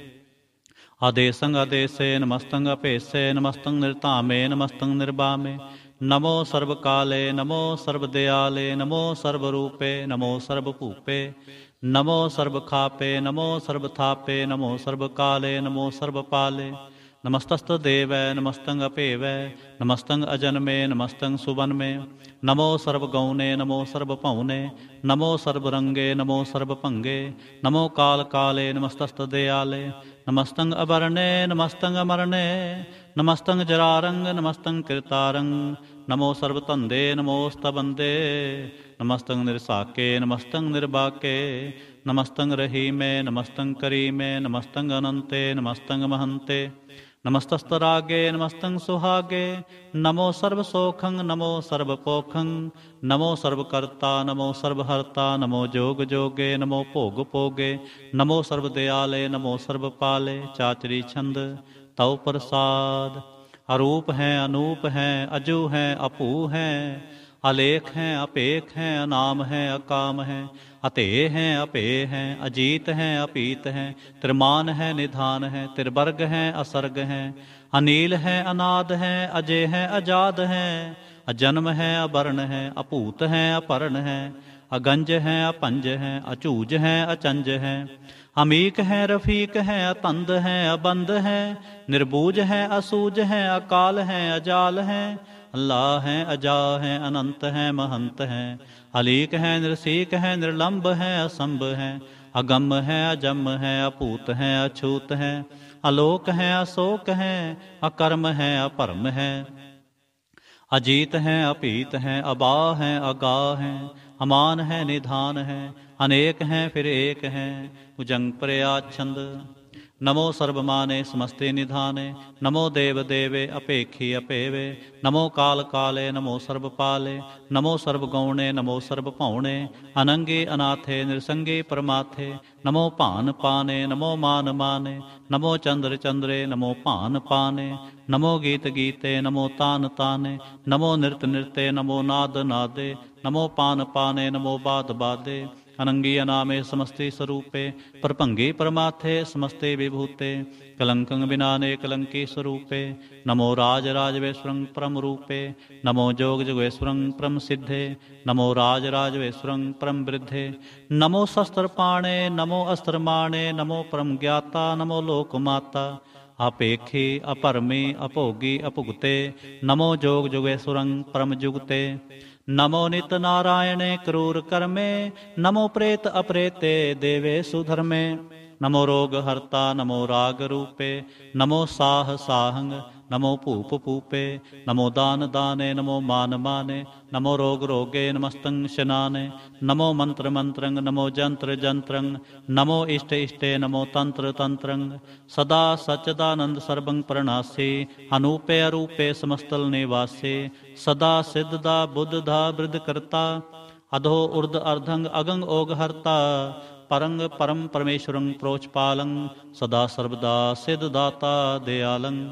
ਆਦੇਸੰ ਆਦੇਸੇ, ਨਮਸਤੰ ਅਭੇਸੇ। ਨਮਸਤੰ ਨਿਰਧਾਮੇ, ਨਮਸਤੰ ਨਿਰਬਾਮੇ। ਨਮੋ ਸਰਬ ਕਾਲੇ, ਨਮੋ ਸਰਬ ਦਿਆਲੇ। ਨਮੋ ਸਰਬ ਰੂਪੇ, ਨਮੋ ਸਰਬ ਭੂਪੇ। ਨਮੋ ਸਰਬ ਖਾਪੇ, ਨਮੋ ਸਰਬ ਥਾਪੇ। ਨਮੋ ਸਰਬ ਕਾਲੇ, ਨਮੋ ਸਰਬ ਪਾਲੇ। ਨਮਸਤਸਤ ਦੇਵੈ, ਨਮਸਤੰ ਅਭੇਵੈ। ਨਮਸਤੰ ਅਜਨਮੇ, ਨਮਸਤੰ ਸੁਵਨਮੇ। ਨਮੋ ਸਰਬ ਗੌਨੇ, ਨਮੋ ਸਰਬ ਭਉਨੇ। ਨਮੋ ਸਰਬ ਰੰਗੇ, ਨਮੋ ਸਰਬ ਭੰਗੇ। ਨਮੋ ਕਾਲ ਕਾਲੇ, ਨਮਸਤਸਤ ਦਿਆਲੇ। ਨਮਸਤੰ ਅਵਰਣੇ, ਨਮਸਤੰ ਅਮਰਣੇ। ਨਮਸਤੰ ਜਰਾਰੰਗ, ਨਮਸਤੰ ਕਿਰਤਾਰੰਗ। ਨਮੋ ਸਰਬ ਧੰਦੇ, ਨਮੋਸਤਬੰਦੇ। ਨਮਸਤੰ ਨਿਰਸਾਕੇ, ਨਮਸਤੰ ਨਿਰਬਾਕੇ। ਨਮਸਤੰ ਰਹੀਮੇ, ਨਮਸਤੰ ਕਰੀਮੇ। ਨਮਸਤੰ ਅਨੰਤੇ, ਨਮਸਤੰ ਮਹੰਤੇ। ਨਮਸਤਸਤ ਰਾਗੇ, ਨਮਸਤੰ ਸੁਹਾਗੇ। ਨਮੋ ਸਰਬ ਸੋਖੰ, ਨਮੋ ਸਰਬ ਪੋਖੰ। ਨਮੋ ਸਰਬ ਕਰਤਾ, ਨਮੋ ਸਰਬ ਹਰਤਾ। ਨਮੋ ਜੋਗ ਜੋਗੇ, ਨਮੋ ਭੋਗ ਭੋਗੇ। ਨਮੋ ਸਰਬ ਦਿਆਲੇ, ਨਮੋ ਸਰਬ ਪਾਲੇ। ਚਾਚਰੀ ਛੰਦ ਤਉ ਪ੍ਰਸਾਦ। ਅਰੂਪ ਹੈ, ਅਨੂਪ ਹੈ, ਅਜੂ ਹੈ, ਅਭੂ ਹੈ। अलेख हैं अपेख हैं, अनाम हैं अकाम हैं, अतेय हैं अपेय हैं, अजीत हैं अपीत हैं, त्रिमान है निधान है, त्रिवर्ग हैं असर्ग हैं, अनील हैं अनाद हैं, अजय हैं अजाद हैं, अजन्म हैं अवर्ण हैं, अपूत हैं अपर्ण हैं, अगंज हैं अपंज हैं, अचूज हैं अचंज हैं, अमीक हैं रफीक हैं, अतंद हैं अबंद हैं, निर्बूज हैं असूज हैं, अकाल हैं अजाल हैं, अल्लाह हैं अजा हैं, अनंत हैं महंत हैं, अलीक हैं निर्सीक हैं, निर्लंब हैं असंभ हैं, अगम हैं अजम हैं, अपूत हैं अछूत हैं, अलोक हैं अशोक हैं, अकर्म हैं अपरम हैं, अजीत हैं अपीत हैं, अबा हैं अगाह हैं, अमान है निधान है, अनेक हैं फिर एक हैं, उजंग प्रयाच्छंद। नमो सर्वमाने समस्ते निधाने, नमो देव देवे अपेक्षी अपेवे, नमो काल काले नमो सर्वपाले, नमो सर्वगौणे नमो सर्वपौणे, अनंगे अनाथे नृसंगे परमाथे, नमो पान पाने नमो मान माने, नमो चंद्र चंद्रे नमो पान पाने, नमो गीत गीते नमो तान ताने, नमो नृत्य नृत्य नमो नाद नादे, नमो पान पाने नमो बाद बादे, अनंगी अनामे समस्ते स्वरूपे, परभंगे परमाथे समस्ते विभूते, कलंकं विनाने कलंकी स्वरूपे, नमो राज राजवेश्वरं परम रूपे, नमो जोग जोगेश्वरं परम सिद्धे, नमो राज राजवेश्वरं परम वृद्धे, नमो शस्त्र पाणे नमो अस्त्र माणे, नमो परम ज्ञाता नमो लोक माता, अपेक्षी अपरमी अभोगी अभुगते, नमो जोग जोगेश्वरं परम जुगते, नमो नित नारायणे क्रूर कर्मे, नमो प्रेत अप्रेते देवे सुधर्मे, नमो रोग हर्ता नमो राग रूपे, नमो साह साहंग, नमो भूप भूपे, नमो दान दाने नमो मान माने, नमो रोग रोगे नमस्तं शनाने, नमो मंत्र मंत्रंग नमो जंत्र जंत्रंग, नमो इष्ट इष्टे नमो तंत्र तंत्रंग, सदा सच्चिदानंद सर्वं प्रणासे, अनूपे अरूपे समस्तल निवासे, सदा सिद्धदा बुद्धदा वृद्ध करता, अधो उर्ध अर्धंग अगंग ओग हरता, परंग परम परमेश्वरं प्रोचपालं, सदा सर्वदा सिद्धदाता दयालं,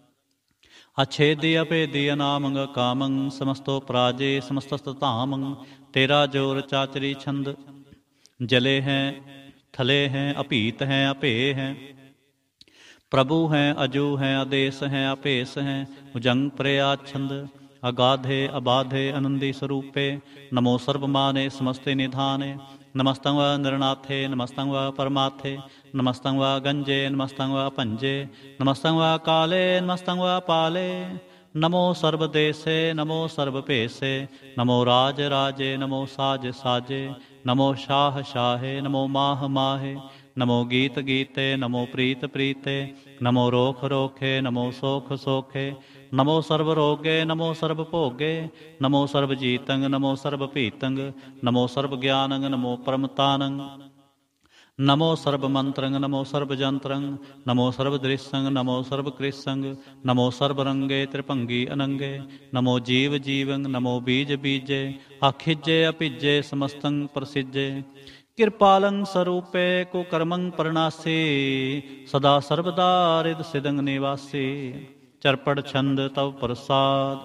अच्छेदी अभेदी अनामंग कामं, समस्तो पराजे समस्तस्तामं, तेरा जोर चाचरी छंद, जले हैं थले हैं अपीत हैं अपेय हैं, प्रभु हैं अजू हैं आदेश हैं अपेस हैं, उजंग प्रयाच्छंद, अगाधे अबाधे आनंदी स्वरूपे, नमो सर्वमाने समस्ते निधाने, नमस्तं व नृनाथे नमस्तं व परमाथे, नमस्तं व गंजे नमस्तं व पंजे, नमस्तं व काले नमस्तं व पाले, नमो सर्वदेशे नमो सर्वपेशे, नमो राज राजे नमो साज साजे, नमो शाह शाहे नमो माह माहे, नमो गीत गीते नमो प्रीत प्रीते, नमो रोख रोखे नमो सोख सोखे, नमो सर्व रोगे नमो सर्व भोगे, नमो सर्व जीतंग नमो सर्व पीतंग, नमो सर्व ज्ञानंग नमो परमतानंग, नमो सर्व मंत्रंग नमो सर्व जंत्रंग, नमो सर्व दृश्यंग नमो सर्व कृष्संग, नमो सर्व रंगे त्रिभंगी अनंगे, नमो जीव जीवंग नमो बीज बीजे, अखिजे अपिजे समस्तंग प्रसिजे, कृपालं स्वरूपे कुकर्मं प्रणासे, सदा सर्वदा रिद सिदंग निवासी, चरपड़ छंद तव प्रसाद,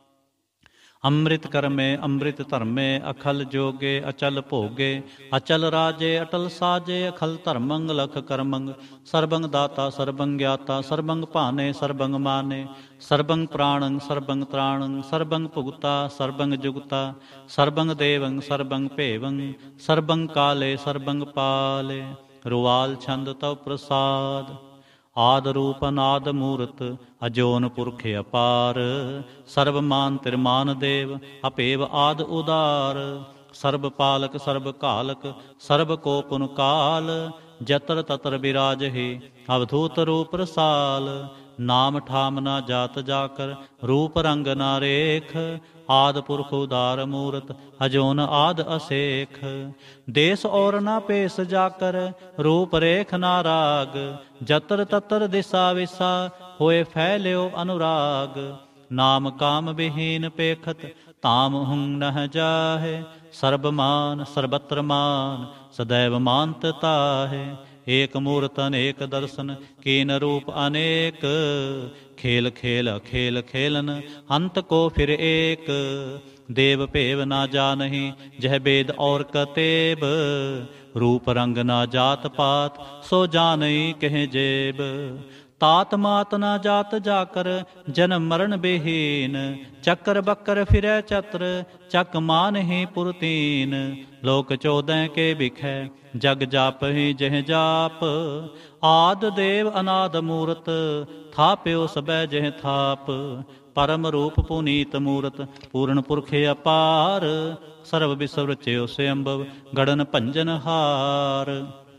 अमृत कर्मे अमृत धर्मे, अखल जोगे अचल भोगे, अचल राजे अटल साजे, अखल धर्मंग लख कर्मंग, सर्वंग दाता सर्वंग ज्ञाता, सर्वंग भाने सर्वंग माने, सर्वंग प्राणंग सर्वंग त्राणंग, सर्वंग भुगता सर्वंग जुगता, सर्वंग देवंग सर्वंग भेवंग, सर्वंग काले सर्वंग पाले, रुवाल छंद तव प्रसाद, आद रूप अनाद मूरत, अजोन पुरख अपार, सर्वमान तिरमान देव अपेव आद उदार, सर्व पालक सर्व कालक सर्व को पुन काल, जतर ततर विराजहि अवधूत रूप रसाल, नाम ठाम ना जात जाकर रूप रंग ना रेख, आद पुरख उदार मूरत अजोन आद असेख, देश और ना पेश जाकर रूप रेख ना राग, जतर ततर दिशा विसा होए फैल्यो अनुराग, नाम काम विहीन पेखत ताम हुं नह जाहे, सर्वमान सर्वत्र मान सदैव मानत ताहे, एक मूर्त अनेक दर्शन, कीन रूप अनेक। खेल खेल खेल खेलन, अंत को फिर एक। देव भेव ना जानहि, जह वेद और कतेब। रूप रंग ना जात पात, सो जानई कह जेब। तात मात ना जात जाकर, जन्म मरण बेहीन। चक्कर बक्कर फिरै चत्र, चक मान ही पुरतीन। लोक चौदह के बिखै, जग जाप ही जह जाप। आद देव अनाद मूरत, थाप्यो सबै जह थाप। परम रूप पुनीत मूरत, पूर्ण पुरख अपार। सर्व विश्व रच्यो स्वयंभव, गड़न भंजन हार।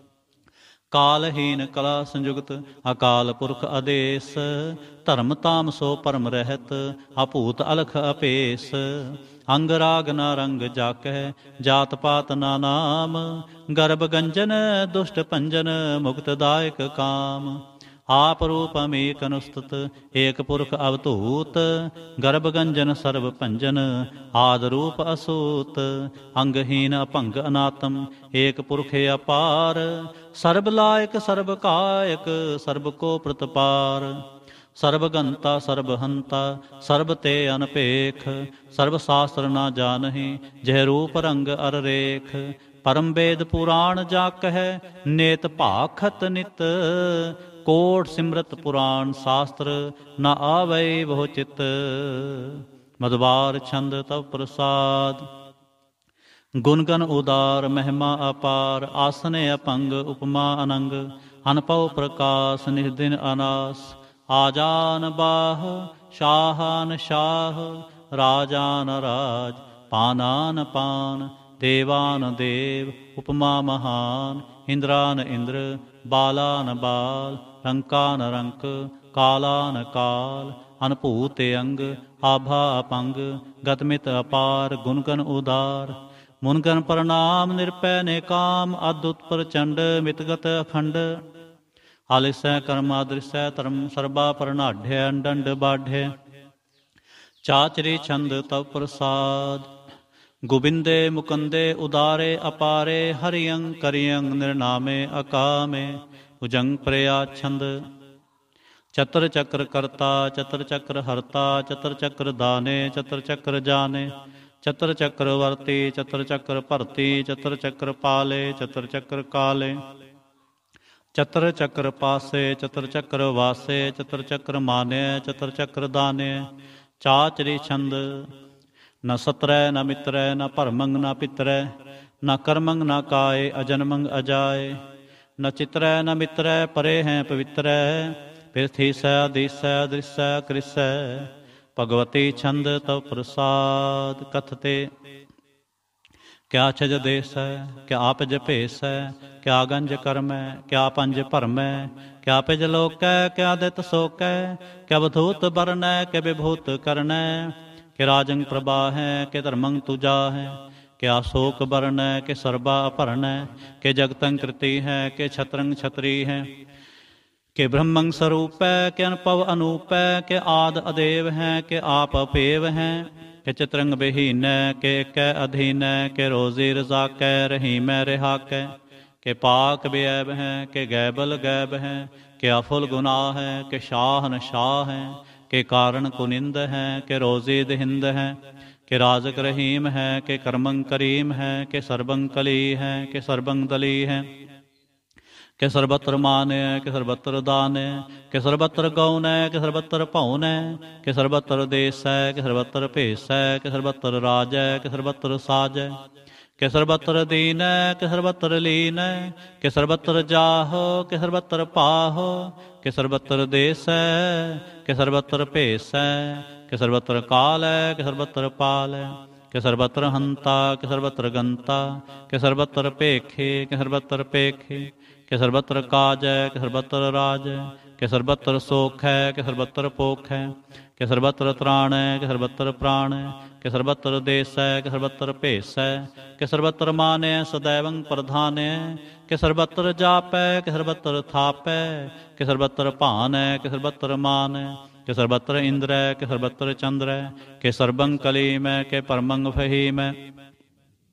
कालहीन कला संयुगत, अकाल पुरख आदेश। धर्म ताम सो परम रहत, अभूत अलख अपेस। अंग राग न रंग जाकै, जात पात ना नाम। गर्भ गंजन दुष्ट भंजन, मुक्तदायक काम। आप रूप अमेक अनुस्तुत, एक पुरख अवधूत। गर्भ गंजन सर्व भंजन, आद रूप असूत। अंगहीन अपंग अनातम, एक पुरख अपार। सर्ब लायक सर्ब कायक, सर्ब को प्रतपार। सर्वगंता सर्वहंता, सर्ब ते अनपेख। सर्व शास्त्र ना जानहि, जह रूप रंग अर रेख। परम वेद पुराण जा कह, नेत भाखत नित। कोट सिमरत पुराण शास्त्र, न आवै बहु चित। मधुबार छंद तव प्रसाद, गुणगन उदार महिमा अपार। आसने अपंग उपमा अनंग, अनपव प्रकाश निर्दिन अनास। आजान बाह शाहान शाह, राजान राज पानान पान। देवान देव उपमा महान, इंद्रान इंद्र बालान बाल। रंकान रंक कालान काल, अनभूत अंग आभा अपंग। गतमित अपार गुणगन उदार, मुनगन प्रणाम निरपै ने काम। अद्भुत प्रचंड मितगत अखंड, आलिसै कर्मा दृश्य धर्म। सर्बा प्रणाढ़ अंडंड बाढ़, चाचरी छंद तव प्रसाद। गोविंदे मुकुंदे उदारे अपारे, हरियं करियं निर्नामे अकामे। भुजंग प्रया छंद, चतर चक्र करता चतर चक्र हरता। चतर चक्र दाने चतर चक्र जाने। चतर चक्र वर्ती चतर चक्र भरती। चतर चक्र पाले चतर चक्र काले। चतर चक्र पासे चतर चक्र वासे। चतर चक्र माने चतर चक्र दाने। चाचरी छंद, न सतरै न मित्रै न भरमंग न पितरै। न कर्मंग न काय अजन्मंग अजाय। न चित्रै न मित्रै परे हैं पवित्रै। पिरथी सै अधीसै दृश्य कृसै। भगवती छंद तव प्रसाद, कथते क्या छज देस है, क्या आपज भेस है। क्या गंज कर्म है, क्या पंज भरम है। क्या पिज लोक है, क्या दित सोक है। क्या बधूत बरन है, क्या विभूत करण है। कि राजंग प्रभा है, कि धर्मंग तुजा है। क्या शोक वर्ण है, कि सर्बा अपहरण है। कि जगतंग कृति है, कि छत्रंग छत्री है। कि ब्रह्मंग स्वरूप है, कि अनपव अनूप है। कि आद अदेव है, कि आप अपेव हैं। कि चित्रंग बेहीन है, कि कै अधीन है। कि रोजी रजा कै रही मैं रिहा कै। कि पाक बेऐब है, कि गैबल गैब है। कि अफुल गुनाह है, कि शाहन शाह है। कि कारण कुनिंद है, कि रोजी दहिंद है। कि राजक रहीम है, कि कर्मंग करीम है। कि सर्वंग कली है, कि सर्वंग दली है। कि सर्वत्र मान है, कि सर्वत्र दान है। कि सर्वत्र गौन है, कि सर्वत्र भौन है। कि सर्वत्र देश है, कि सर्वत्र भेष है। कि सर्वत्र राज है, कि सर्वत्र साज है। कि सर्वत्र दीन है, कि सर्वत्र लीन है। कि सर्वत्र जाहो, कि सर्वत्र पाहो। कि सर्वत्र देश है, कि सर्वत्र भेष है। कि सर्वत्र काल है, कि सर्वत्र पाल है। कि सर्वत्र हंता, कि सर्वत्र गंता। कि सर्वत्र पेखे, कि सर्वत्र पेखे। कि सर्वत्र काज है, कि सर्वत्र राज है। कि सर्वत्र सोख है, कि सर्वत्र पोख है। कि सर्वत्र त्राण है, कि सर्वत्र प्राण है। कि सर्वत्र देश है, कि सर्वत्र भेष है। कि सर्वत्र मान है, सदैवं प्रधान है। कि सर्वत्र जाप है, कि सर्वत्र थाप है। कि सर्वत्र भान है, कि सर्वत्र मान है। कि सर्वत्र इंद्र है, कि सर्वत्र चंद्र है। कि सर्वं कलीम है, कि परमंग फहीम है।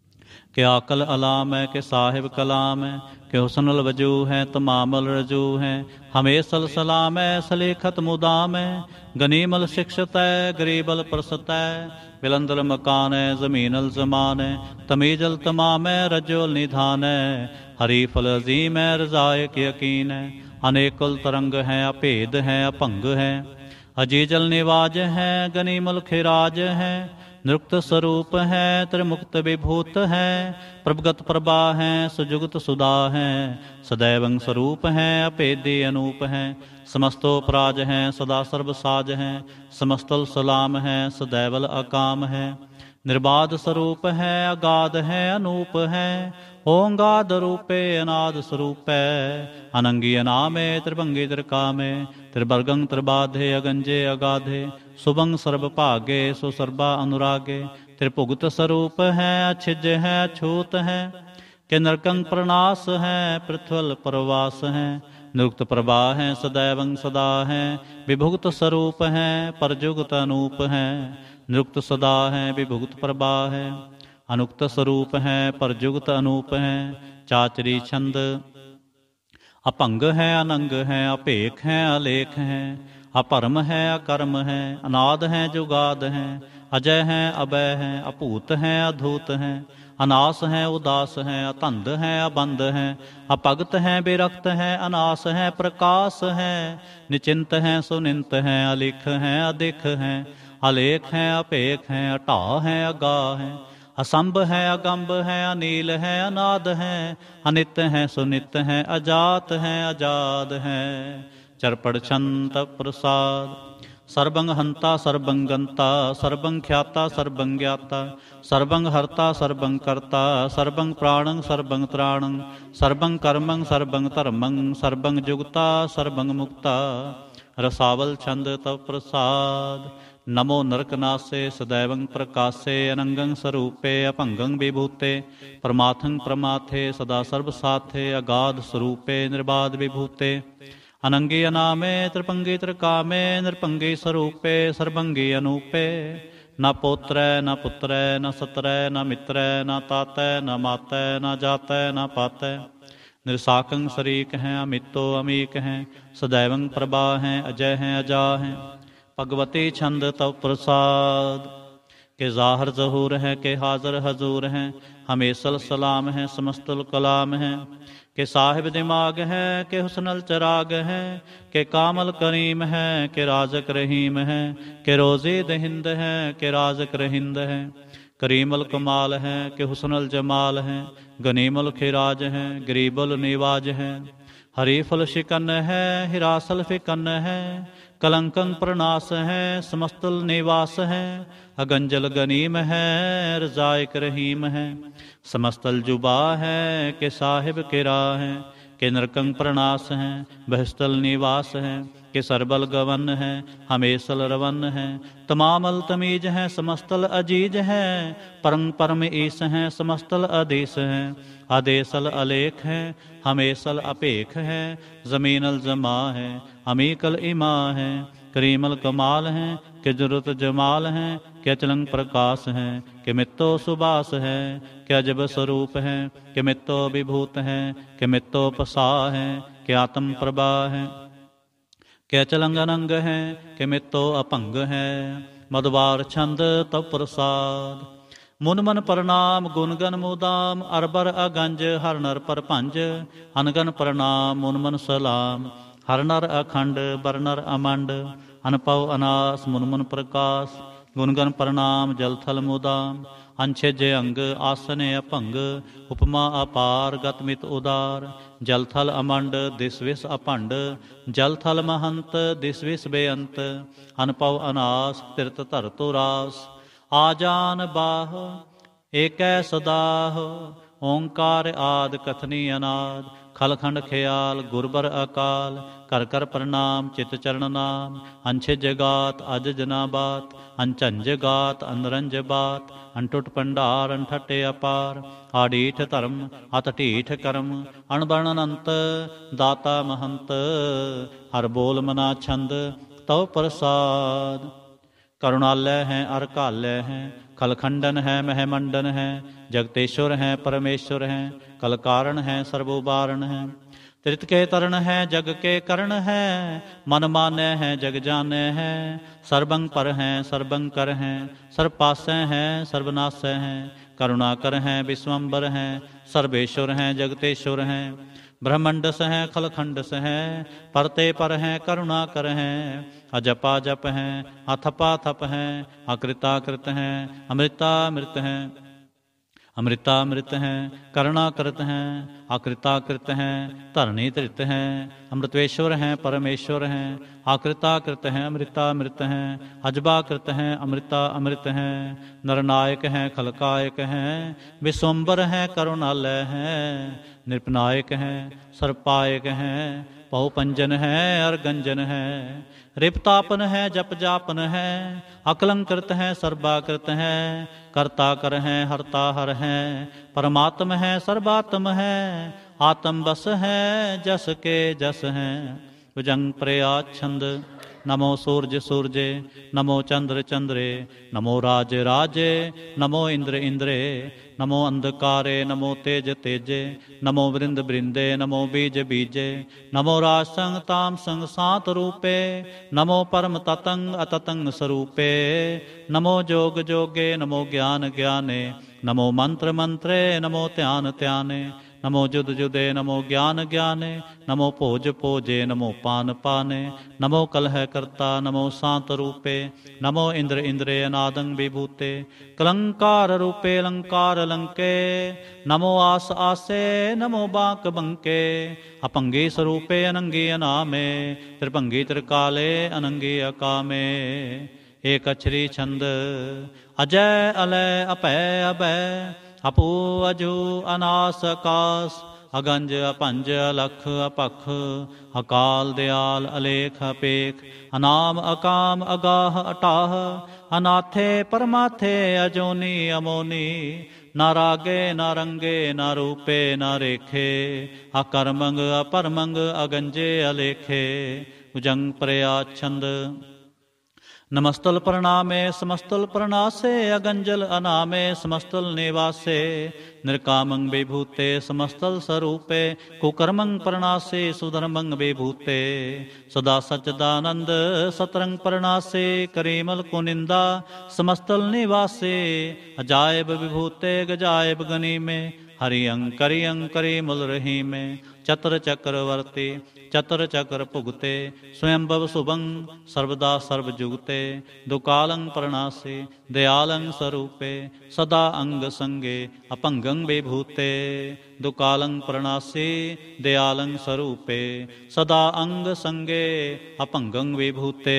कि आकल अलाम है, कि साहिब कलाम है, कि हुस्नुल वजू है, तमामल रजू है, हमेशल सलाम है, सलेखत मुदाम है, गनीमल शिक्षत है, गरीबल प्रसत है, बिलंदल मकान है, जमीनल जमान है, तमीजल तमाम है, रजोल निधान है, हरीफल अजीम है, रजायक यकीन है, अनेकुल तरंग है, अभेद है, अपंग है, अजीजल निवाज है, गनीमल खिराज है, निरुक्त स्वरूप है, त्रिमुक्त विभूत है, प्रभगत प्रभा है, सुजुगत सुधा है, सदैवं स्वरूप है, अपेदे अनूप है, समस्तो पराज है, सदा सर्व साज है, समस्तल सलाम है, सदैवल अकाम है, निर्बाध स्वरूप है, अगाध है, अनूप है, ओंगाद रूपे अनाद स्वरूप है, अनंगी अनामे त्रिभंगी त्रिकामे, त्रिवर्गं त्रिबाधे अगंजे अगाधे, सुभंग सर्व भागे सुसर्बा अनुरागे, त्रिभुगत स्वरूप है, अछिज है, अछूत है, के नरकंग प्रनाश है, पृथ्वल प्रवास है, निरुक्त प्रभा है, सदैवं सदा है, विभुगत स्वरूप है, परजुगत अनूप है, निरुक्त सदा है, विभुगत प्रभा है, अनुक्त स्वरूप है, परजुगत अनूप है, चाचरी छंद अपंग है, अनंग है, अपेख है, अलेख है, अपरम है, अकर्म है, अनाद है, जुगाद है, अजय है, अभय है, अपूत है, अधूत है, अनास है, उदास है, अतंद है, अबंध है, अपगत है, विरक्त है, अनास है, प्रकाश है, निचिंत है, सुनिंत है, अलिख है, अधिक है, अलेख है, अपेख है, अटा है, अगा है, असंभ है, अगंभ है, अनील है, अनाद है, अनित्य है, सुनित है, अजात है, अजाद है, चरपड़ छंत प्रसाद, सर्वं हंता सर्वं गंता, सर्वं ख्याता सर्वं ज्ञाता, सर्वं हर्ता सर्वं कर्ता, सर्वं प्राणं सर्वं त्राणं, सर्वं कर्मं सर्वं धर्मं, सर्वं जुगता सर्वं मुक्ता, रसावल छंद तव प्रसाद, नमो नरकनासे सदैवं प्रकाशे, अनंगं स्वरूपे अपंगं विभूते, परमाथं प्रमाथे सदा सर्वसाथे, अगाध स्वरूपे निर्बाध विभूते, अनंगी अनामे त्रिपंगी त्रिकामे, निरपंगी स्वरूपे सर्वंगी अनूपे, न पोत्र न पुत्र न सत्र न मित्र न तात न मात न जात न पात, निरसाकं शरीक हैं, अमितो अमीक हैं, सदैवं प्रभा हैं, अजय हैं, अजा हैं, भगवती छंद तव प्रसाद, के ज़ाहिर ज़हूर है, के हाज़िर हजूर हैं, हमेशल सलाम है, समस्तुल कलाम है, के साहिब दिमाग है, के हुस्नल चराग है, के कामल करीम है, के राज़क रहीम है, के रोज़ी दहिंद है, के राज़क रहिंद है, करीमल कमाल है, के हुस्नल जमाल है, गनीमल खिराज है, गरीबुल निवाज है, हरीफल शिकन है, हिरासल फिकन है, कलंकं प्रनाश है, समस्तुल निवास है, अगंजल गनीम है, रजायक रहीम है, समस्तल जुबा है, के साहिब किरा है, के नरकंग प्रनाश है, बहस्तल निवास है, के सरबल गवन है, हमेशल रवन है, तमामल तमीज है, समस्तल अजीज है, परम परम ईस है, समस्तल अधीस है, आदेशल अलेख है, हमेशल अपेख है, जमीनल जमा है, अमीकल इमा है, करीमल कमाल है, के जरूरत जमाल है, के अचलंग प्रकाश है, के मित्तो सुबास है, के अजब स्वरूप है, के मित्तो विभूत है, के मित्तो पसा है, के आत्म प्रभा है, के अचलंग अनंग है, के मित्तो अपंग है, मधुवार छंद तव प्रसाद, मुन मन प्रणाम गुणगन मुदाम, अरबर अगंज हर नर पर पंज, अनगन प्रणाम मुन मन सलाम, हर नर अखंड बर नर अमंड, अनपव अनास मुन मन प्रकाश, गुणगन प्रणाम जल थल मुदाम, अंछेज अंग आसन अपंग, उपमा अपार गतमित उदार, जल थल अमंड दिस विस अपंड, जल थल महंत दिस विस बेअंत, अनपव अनास तिरत धरतो रास, आजान बाह एकै सदाह, ओंकार आद कथनी अनाद, खलखंड ख्याल गुरबर अकाल, कर कर प्रणाम चित चरण नाम, अंछ जगात अज जना बात, अंचंज गात अनरंज बात, अनटुट पंडार अनठटे अपार, आडीठ धर्म अतटीठ कर्म, अणबर्ण अनंत दाता महंत, हर बोल मना छंद तव प्रसाद, करुणालय हैं अरकालय हैं, खलखंडन है महमंडन है, जगतेश्वर हैं परमेश्वर हैं, कल कारण हैं सर्वोबारण हैं। त्रित के तरण है जग के करण है, मन माने हैं जग जाने हैं, सर्वंग पर हैं सर्वंग कर हैं, सर्वपासै हैं सर्वनाशय हैं, करुणाकर हैं विश्वम्बर हैं, सर्वेश्वर हैं जगतेश्वर हैं, ब्रह्मंडस हैं खलखंडस हैं, परते पर हैं करुणाकर हैं, अजपा जप हैं अथपा थप हैं, अकृताकृत हैं अमृतामृत हैं, अमृतामृत हैं करुणाकृत हैं, आकृताकृत हैं धरणी तृत हैं, अमृतेश्वर हैं परमेश्वर हैं, आकृताकृत हैं अमृतामृत हैं, अजबाकृत हैं अमृता अमृत हैं, नरनायक हैं खलकायक हैं, विश्वम्बर हैं करुणालय हैं, नृपनायक हैं सर्पायक हैं, बहुपंजन है अर्गंजन है, रिपतापन है जप जापन है, अकलंकृत है सर्वाकृत है, कर्ता कर हैं हरता हर हैं, परमात्म है सर्वात्म है, आत्म बस है जस के जस हैं, भुजंग प्रयाच्छंद। नमो सूर्य सूर्ये, नमो चंद्र चंद्रे, नमो राज राजे, नमो इंद्र इंद्रे, नमो अंधकारे, नमो तेज तेजे, नमो वृंद वृंदे, नमो बीज बीजे, नमो राज संग ताम संग सात रूपे, नमो परम ततंग अततंग स्वरूपे, नमो जोग जोगे, नमो ज्ञान ज्ञाने, नमो मंत्र मंत्रे, नमो ध्यान ध्याने, नमो जुद जुदे, नमो ज्ञान ज्ञाने, नमो भोज भोजे, नमो पान पाने, नमो कलह कर्ता, नमो शांत रूपे, नमो इंद्र इंद्रे अनादंग विभूते, कलंकार रूपे अलंकार लंके, नमो आस आसे, नमो बांक बंके, अपंगी स्वरूपे अनंगी अनामे, त्रिभंगी त्रिकाले अनंगी अकामे। एक अक्षरी छंद। अजय अलय अपय अभय, अपू अजू अनास आकाश, अगंज अपंज अलख अपख, अकाल दयाल अलेख अपेख, अनाम अकाम अगाह अटाह, अनाथे परमाथे अजोनी अमोनी, ना रागे ना रंगे ना रूपे ना रेखे, अकर्मंग अपरमंग अगंजे अलेखे। भुजंग प्रयाच्छंद। नमस्तल प्रणामे समस्तल प्रणासे, अगंजल अनामे समस्तल निवासे, निर्कामं विभूते समस्तल स्वरूपे, कुकर्मं प्रणासे सुधर्मं विभूते, सदा सच्चिदानंद सतरंग प्रणासे, करीमल कुनिंदा समस्तल निवासे, अजायब विभूते गजायब गनी में, हरि अंकरि अंकरि मुल रही में, चतर चक्रवर्ती चतर चक्र भुगते, स्वयंभव शुभं सर्वदा सर्वजुगते, दुकालं प्रणासे दयालं स्वरूपे, सदा अंग संगे अपंगं विभूते, दुकालं प्रणासे दयालं स्वरूपे, सदा अंग संगे अपंगं विभूते।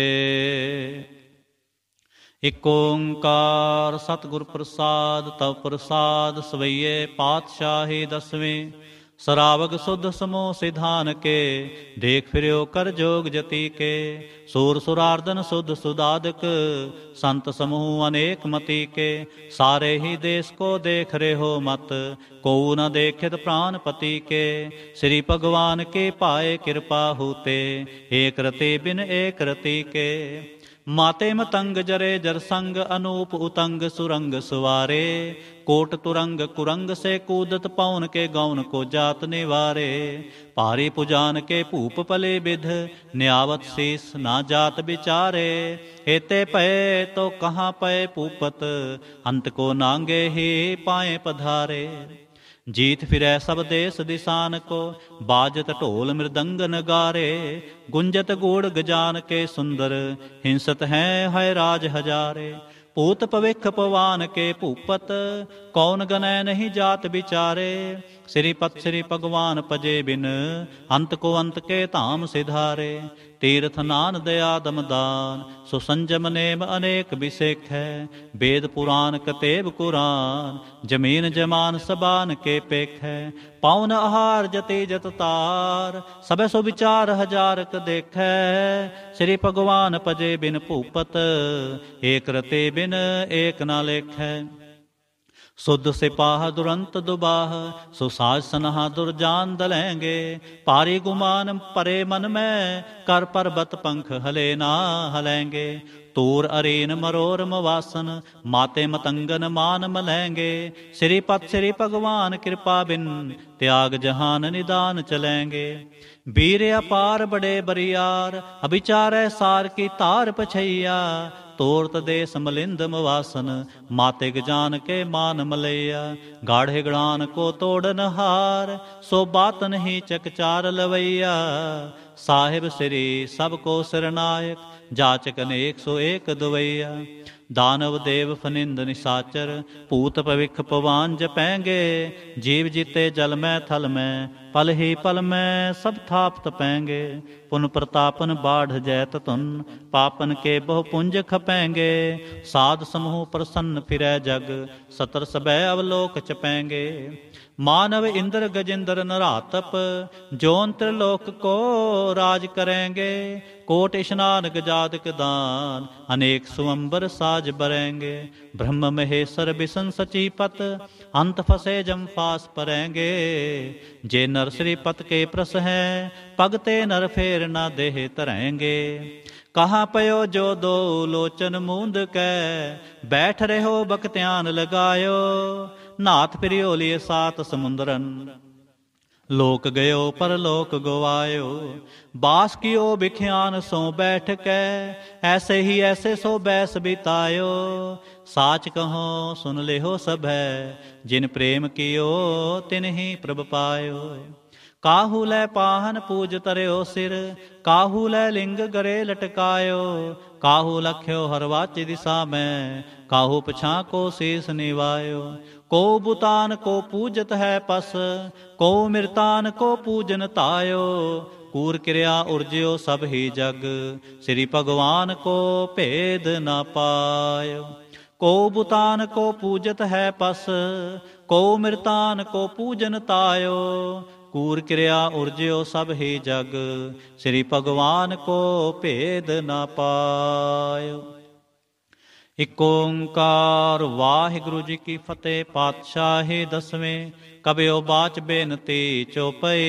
एक ओंकार सतगुर प्रसाद, तव प्रसाद सवैये पातशाही दसवें, सरावग सुध समूह सिधान के, देख फिर्यो कर जोग जति के, सूर सुरार्दन सुध सुदादक, संत समूह अनेक मति के, सारे ही देश को देख रहे हो मत, को न देखित प्राणपति के, श्री भगवान के पाए कृपा होते, एक रति बिन एक रति के, माते मतंग जरे जरसंग अनूप उतंग सुरंग सुवारे, कोट तुरंग कुरंग से कूदत पौन के गौन को जात निवारे, पारी पुजान के भूप पले विध, न्यावत शीस ना जात बिचारे, हेते पए तो कहाँ पए पूपत, अंत को नांगे ही पाए पधारे, जीत फिरै सब देश दिशान को, बाजत ढोल मृदंग नगारे, गुंजत गोड़ गजान के सुंदर, हिंसत हैं है राज हजारे, पूत पविख पवान के भूपत, कौन गनय नहीं जात बिचारे, श्रीपत श्री भगवान पजे बिन, अंत को अंत के धाम सिधारे, तीर्थ नान दया दमदान, सुसंजम नेम अनेक विशेख है, वेद पुराण कतेब कुरान, जमीन जमान सबान के पेख है, पाउन आहार जते जत तार, सबे सो विचार हजार क देख, श्री भगवान पजे बिन भूपत, एक रते बिन एक ना लेख है, शुद्ध सिपाह दुरंत दुबाह, सुसाज सनहा दुर्जान दलेंगे, पारी गुमान परे मन में, कर पर्वत पंख हले ना हलेंगे, तूर अरीन मरोरम वासन, माते मतंगन मान मलैंगे। श्रीपत श्री भगवान कृपा बिन, त्याग जहान निदान चलेंगे। वीर अपार बड़े बरियार, अभिचारै सार की तार पछैया। तोरत देश मलिंद मवासन, माते जान के मान मलैया। गाढ़े गड़ान को तोड़न हार, सो बात नहीं चकचार लवैया। साहिब श्री सबको सिरनायक, जाचक अनेक सो एक दुवैया। दानव देव फनिंद निशाचर, भूत भविख पवान जपैंगे। जीव जीते जल में थल में, पल ही पल में सब थाप तपैंगे। पुन प्रतापन बाढ़ जैत तुन, पापन के बहु पुंज खपैंगे। साध समूह प्रसन्न फिरै जग, सतर सबै अवलोक चपैंगे। मानव इंद्र गजेंद्र नरातप, जोन त्रिलोक को राज करेंगे। कोट स्नान गजादक दान, अनेक सुअंबर साज बरेंगे। ब्रह्म महेश्वर बिसन सचीपत, अंत फसे जम फास परेंगे। जे नर श्रीपत के प्रस हैं, पगते नर फेर न देह तरेंगे। कहाँ पयो जो दो लोचन मूंद कै, बैठ रहो बख्त्यान लगायो। नाथ फिरियो लिए सात समुंदरन, लोक गयो परलोक गवायो। बास कियो बिख्यान सो बैठ कै, ऐसे ही ऐसे सो बैस बितायो। साच कहो सुन ले हो सब है, जिन प्रेम कियो तिन ही प्रभ पायो। काहू लै पाहन पूज तरयो सिर, काहू लै लिंग गरे लटकायो। काहू लख्यो हरवाच दिशा में, काहू पछा को शीस निवायो। को बुतान को पूजत है पस, को मृतान को पूजन तायो। कूर क्रिया उर्ज्यो सब ही जग, श्री भगवान को भेद न पायो। को बुतान को पूजत है पस, को मृतान को पूजन तायो। कूर क्रिया उर्ज्यो सब ही जग, श्री भगवान को भेद न पायो। इक ओंकार वाहिगुरु जी की फतेह। पातशाही दसवें। कबियो बाच बेनती चौपई,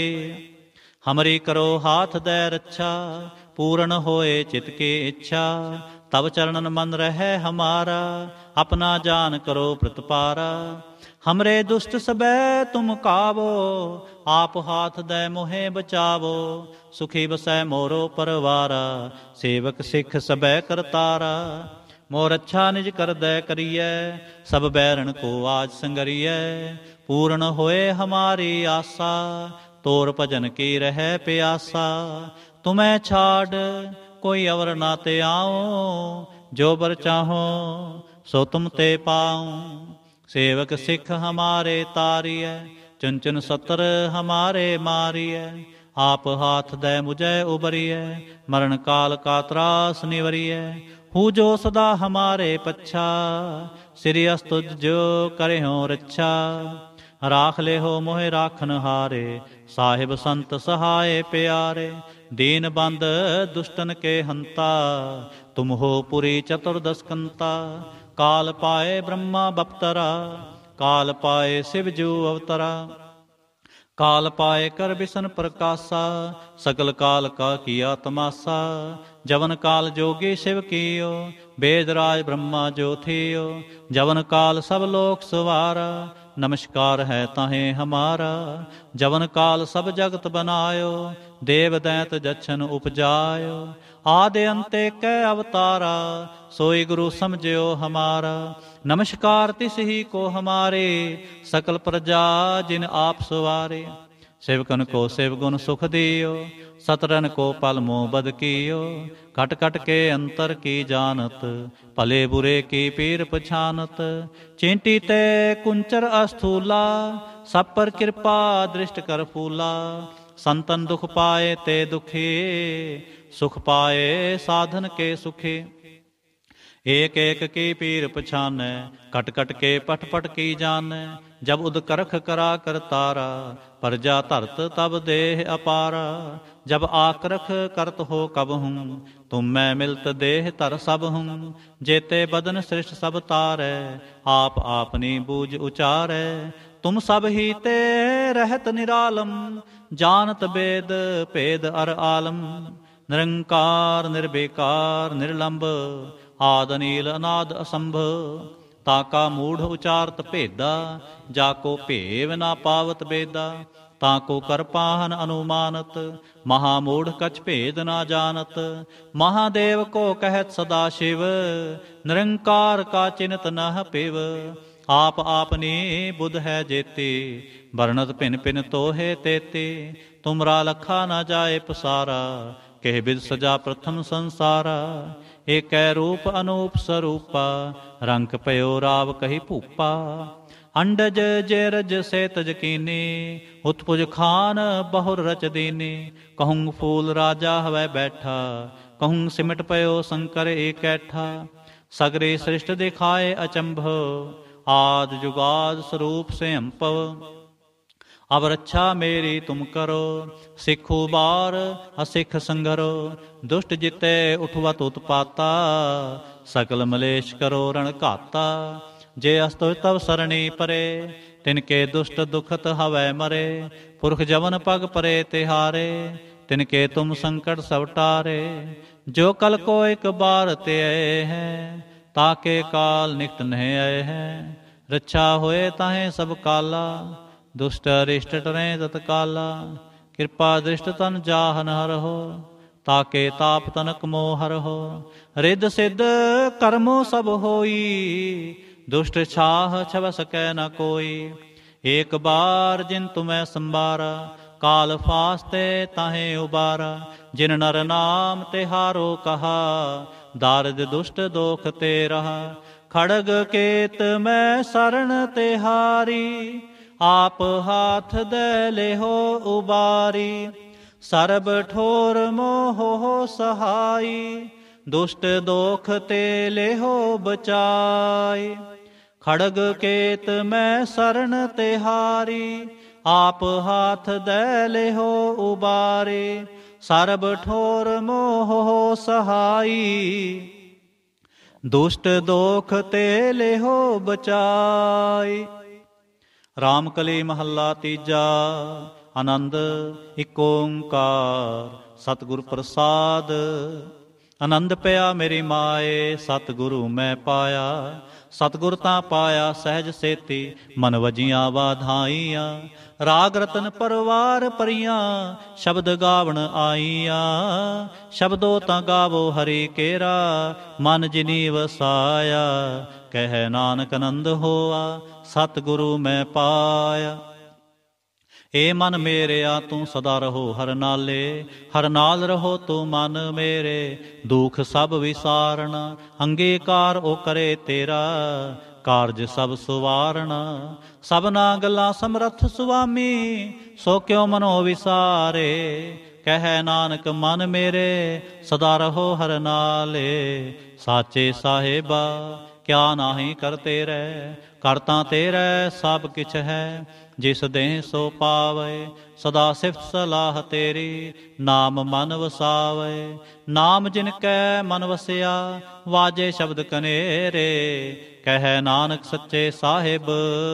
हमरी करो हाथ दे रक्षा। पूर्ण होए चित की इच्छा, तब चरणन मन रहे हमारा। अपना जान करो प्रतपारा, हमरे दुष्ट सबे तुम कावो। आप हाथ दे मोहे बचावो, सुखी बसै मोरो परवारा। सेवक सिख सबे करतारा, मोर अच्छा निज कर दे करिए। सब बैरन को आज संगरिए, पूर्ण होए हमारी आशा। तोर भजन की रहे प्यासा, तुम्हें छाड़ कोई अवर ना ते आओ। जो बर चाहो सो तुम ते पाऊं। सेवक सिख हमारे तारिय, चुन चुन सतर हमारे मारिय। आप हाथ दे मुझे उबरिय, मरण काल का त्रास निवरिय। हूँ जो सदा हमारे पच्छा, श्री अस्तुज जो करे हो रक्षा। राख ले हो मोहे राखन हारे, साहिब संत सहाय प्यारे। दीन बंद दुष्टन के हंता, तुम हो पुरी चतुर्दश कंता। काल पाए ब्रह्मा बप्तरा, काल पाए शिव जू अवतरा। काल पाए कर बिसन प्रकाशा, सकल काल का किया तमाशा। जवन काल जोगी शिव कियो, वेदराज ब्रह्मा जो थियो। जवन काल सब लोक सवारा, नमस्कार है ताहे हमारा। जवन काल सब जगत बनायो, देव दैत जच्छन उपजायो। आदि अंते कै अवतारा, सोई गुरु समझियो हमारा। नमस्कार तिस ही को हमारे, सकल प्रजा जिन आप सवारे। सेवकन को सेव गुण सुख दियो, सतरन को पल मोह बद कियो। कट कट के अंतर की जानत, भले बुरे की पीर पछानत। चींटी ते कुंचर अस्थूला, सब पर कृपा दृष्ट कर फूला। संतन दुख पाए ते दुखी, सुख पाए साधन के सुखी। एक एक की पीर पछाने, कट कट के पट पट की जाने। जब उद करख करा कर तारा, प्रजा धरत तब देह अपारा। जब आकरख करत हो कब हूँ, तुम मैं मिलत देह तर सब हूँ। जेते बदन सृष्ट सब तारै, आप आपनी बूझ उचारै। तुम सब ही ते रहत निरालम, जानत वेद भेद अर आलम। निरंकार निर्विकार निर्लंब, ਆਦ ਨੀਲ ਅਨਾਦ ਅਸੰਭ। ਤਾਕਾ ਮੂੜ ਉਚਾਰਤ ਭੇਦਾ, ਜਾ ਕੋ ਭੇਵ ਨਾ ਪਾਵਤ ਬੇਦਾ। ਤਾਂ ਕੋ ਕਰ ਪਾਹਨ ਅਨੁਮਾਨਤ, ਮਹਾਮੂੜ ਕਛ ਭੇਦ ਨਾ ਜਾਣਤ। ਮਹਾਦੇਵ ਕੋ ਕਹਿਤ ਸਦਾ ਸ਼ਿਵ, ਨਿਰੰਕਾਰ ਕਾ ਚਿੰਤ ਨਹ ਪਿਵ। ਆਪ ਆਪਨੀ ਬੁੱਧ ਹੈ ਜੇਤੀ, ਵਰਣਤ ਭਿਨ ਭਿਨ ਤੋਹੇ ਤੇਤੀ। ਤੁਮਰਾ ਲਖਾ ਨਾ ਜਾਏ ਪਸਾਰਾ, ਕਹਿ ਬਿਦ ਸਜਾ ਪ੍ਰਥਮ ਸੰਸਾਰਾ। ਏਕੈ ਰੂਪ ਅਨੂਪ ਸਰੂਪਾ, ਰੰਕ ਪਇਓ ਰਾਵ ਕਹੀ ਭੂਪਾ। ਅੰਡਜ ਜੇਰਜ ਸੇਤਜ ਕੀਨੀ, ਉਤਪੁਜ ਖਾਨ ਬਹੁਰ ਰਚ ਦੀਨੀ। ਕਹੂੰ ਫੂਲ ਰਾਜਾ ਹਵੈ ਬੈਠਾ, ਕਹੂੰ ਸਿਮਟ ਪਇਓ ਸ਼ੰਕਰ ਏਕੈਠਾ। ਸਗਰੇ ਸ੍ਰਿਸ਼ਟ ਦਿਖਾਏ ਅਚੰਭਵ, ਆਦ ਜੁਗਾਦ ਸਰੂਪ ਸਿਅੰਭਵ। ਅਬ ਰੱਛਾ ਮੇਰੀ ਤੁਮ ਕਰੋ, ਸਿੱਖੂ ਬਾਰ ਅਸਿੱਖ ਸੰਘਰੋ। ਦੁਸ਼ਟ ਜਿਤੇ ਉਠਵਤ ਉਤਪਾਤਾ, ਸਕਲ ਮਲੇਸ਼ ਕਰੋ ਰਣ ਘਾਤਾ। ਜੇ ਅਸਤੁ ਤਵ ਸਰਣੀ ਪਰੇ, ਤਿਨਕੇ ਦੁਸ਼ਟ ਦੁਖਤ ਹਵੈ ਮਰੇ। ਪੁਰਖ ਜਵਨ ਪਗ ਪਰੇ ਤਿਹਾਰੇ, ਤਿਨਕੇ ਤੁਮ ਸੰਕਟ ਸਭ ਟਾਰੇ। ਜੋ ਕਲ ਕੋ ਇਕ ਬਾਰ ਤੇ ਆਏ ਹੈ, ਤਾਕੇ ਕਾਲ ਨਿਕਟ ਨਹਿ ਆਏ ਹੈ। ਰੱਛਾ ਹੋਏ ਤਾਹੇ ਸਭ ਕਾਲਾ, ਦੁਸ਼ਟ ਅਰਿਸ਼ਟ ਟਰੈ ਤਤਕਾਲਾ। ਕਿਰਪਾ ਦ੍ਰਿਸ਼ਟ ਤਨ ਜਾਹਨ ਹਰਹੋ, ਤਾਕੇ ਤਾਪ ਤਨਕ ਮੋਹ ਹਰਹੋ। ਰਿੱਧ ਸਿੱਧ ਕਰਮੋ ਸਭ ਹੋਈ, ਦੁਸ਼ਟ ਛਾਹ ਛਵ ਸਕੈ ਨ ਕੋਈ। ਏਕ ਬਾਰ ਜਿਨ ਤੁਮੈ ਸੰਬਾਰਾ, ਕਾਲ ਫਾਸਤੇ ਤਾਹੇ ਉਬਾਰਾ। ਜਿਨ ਨਰ ਨਾਮ ਤਿਹਾਰੋ ਕਹਾ, ਦਾਰਿਦ ਦੁਸ਼ਟ ਦੋਖ ਤੇ ਰਹਾ। ਖੜਗ ਕੇਤ ਮੈਂ ਸਰਣ ਤਿਹਾਰੀ, ਆਪ ਹਾਥ ਦੇ ਲਿਹੋ ਉਬਾਰੀ। ਸਰਬ ਠੋਰ ਮੋਹ ਸਹਾਈ, ਦੁਸ਼ਟ ਦੋਖ ਤੇ ਲਿਹੋ ਬਚਾਈ। ਖੜਗ ਕੇਤ ਮੈਂ ਸਰਣ ਤਿਹਾਰੀ, ਆਪ ਹਾਥ ਦੇ ਲਿਹੋ ਉਬਾਰੀ। ਸਰਬ ਠੋਰ ਮੋਹ ਸਹਾਈ, ਦੁਸ਼ਟ ਦੋਖ ਤੇ ਲਿਹੋ ਬਚਾਈ। ਰਾਮ ਕਲੀ ਮਹੱਲਾ ਤੀਜਾ। ਆਨੰਦ ਇਕ ਓੰਕਾਰ ਸਤਿਗੁਰ ਪ੍ਰਸਾਦ। ਆਨੰਦ ਪਿਆ ਮੇਰੀ ਮਾਏ, ਸਤਿਗੁਰੂ ਮੈਂ ਪਾਇਆ। ਸਤਿਗੁਰ ਤਾਂ ਪਾਇਆ ਸਹਿਜ ਸੇਤੀ, ਮਨ ਵਜੀਆਂ ਵਾਧਾਈਆਂ। ਰਾਗ ਰਤਨ ਪਰਵਾਰ ਪਰੀਆਂ, ਸ਼ਬਦ ਗਾਵਣ ਆਈਆਂ। ਸ਼ਬਦੋ ਤਾਂ ਗਾਵੋ ਹਰੀ ਕੇਰਾ, ਮਨ ਜਿਨੀ ਵਸਾਇਆ। ਕਹਿ ਨਾਨਕ ਆਨੰਦ ਹੋਆ, ਸਤਿਗੁਰੂ ਮੈਂ ਪਾਇਆ। ਏ ਮਨ ਮੇਰਿਆ ਤੂੰ ਸਦਾ ਰਹੋ ਹਰ ਨਾਲੇ, ਹਰ ਨਾਲ ਰਹੋ ਤੂੰ ਮਨ ਮੇਰੇ। ਦੁਖ ਸਭ ਵਿਸਾਰਣਾ, ਅੰਗੀਕਾਰ ਉਹ ਕਰੇ ਤੇਰਾ। ਕਾਰਜ ਸਭ ਸੁਵਾਰਣਾ, ਸਭਨਾ ਗੱਲਾਂ ਸਮਰੱਥ ਸੁਆਮੀ। ਸੋ ਕਿਉ ਮਨੋ ਵਿਸਾਰੇ, ਕਹਿ ਨਾਨਕ ਮਨ ਮੇਰੇ। ਸਦਾ ਰਹੋ ਹਰ ਨਾਲੇ, ਸਾਚੇ ਸਾਹਿਬਾ ਕਿਆ ਨਾਹੀ ਕਰ ਤੇਰੇ। ਕਰ ਤਾਂ ਤੇਰੇ ਸਭ ਕਿਛ ਹੈ, ਜਿਸ ਦੇਹ ਸੋ ਪਾਵੇ। ਸਦਾ ਸਿਫਤ ਸਲਾਹ ਤੇਰੀ, ਨਾਮ ਮਨ ਵਸਾਵੇ। ਨਾਮ ਜਿਨ ਕੈ ਮਨ ਵਸਿਆ, ਵਾਜੇ ਸ਼ਬਦ ਕਨੇਰੇ। ਕਹਿ ਨਾਨਕ ਸੱਚੇ ਸਾਹਿਬ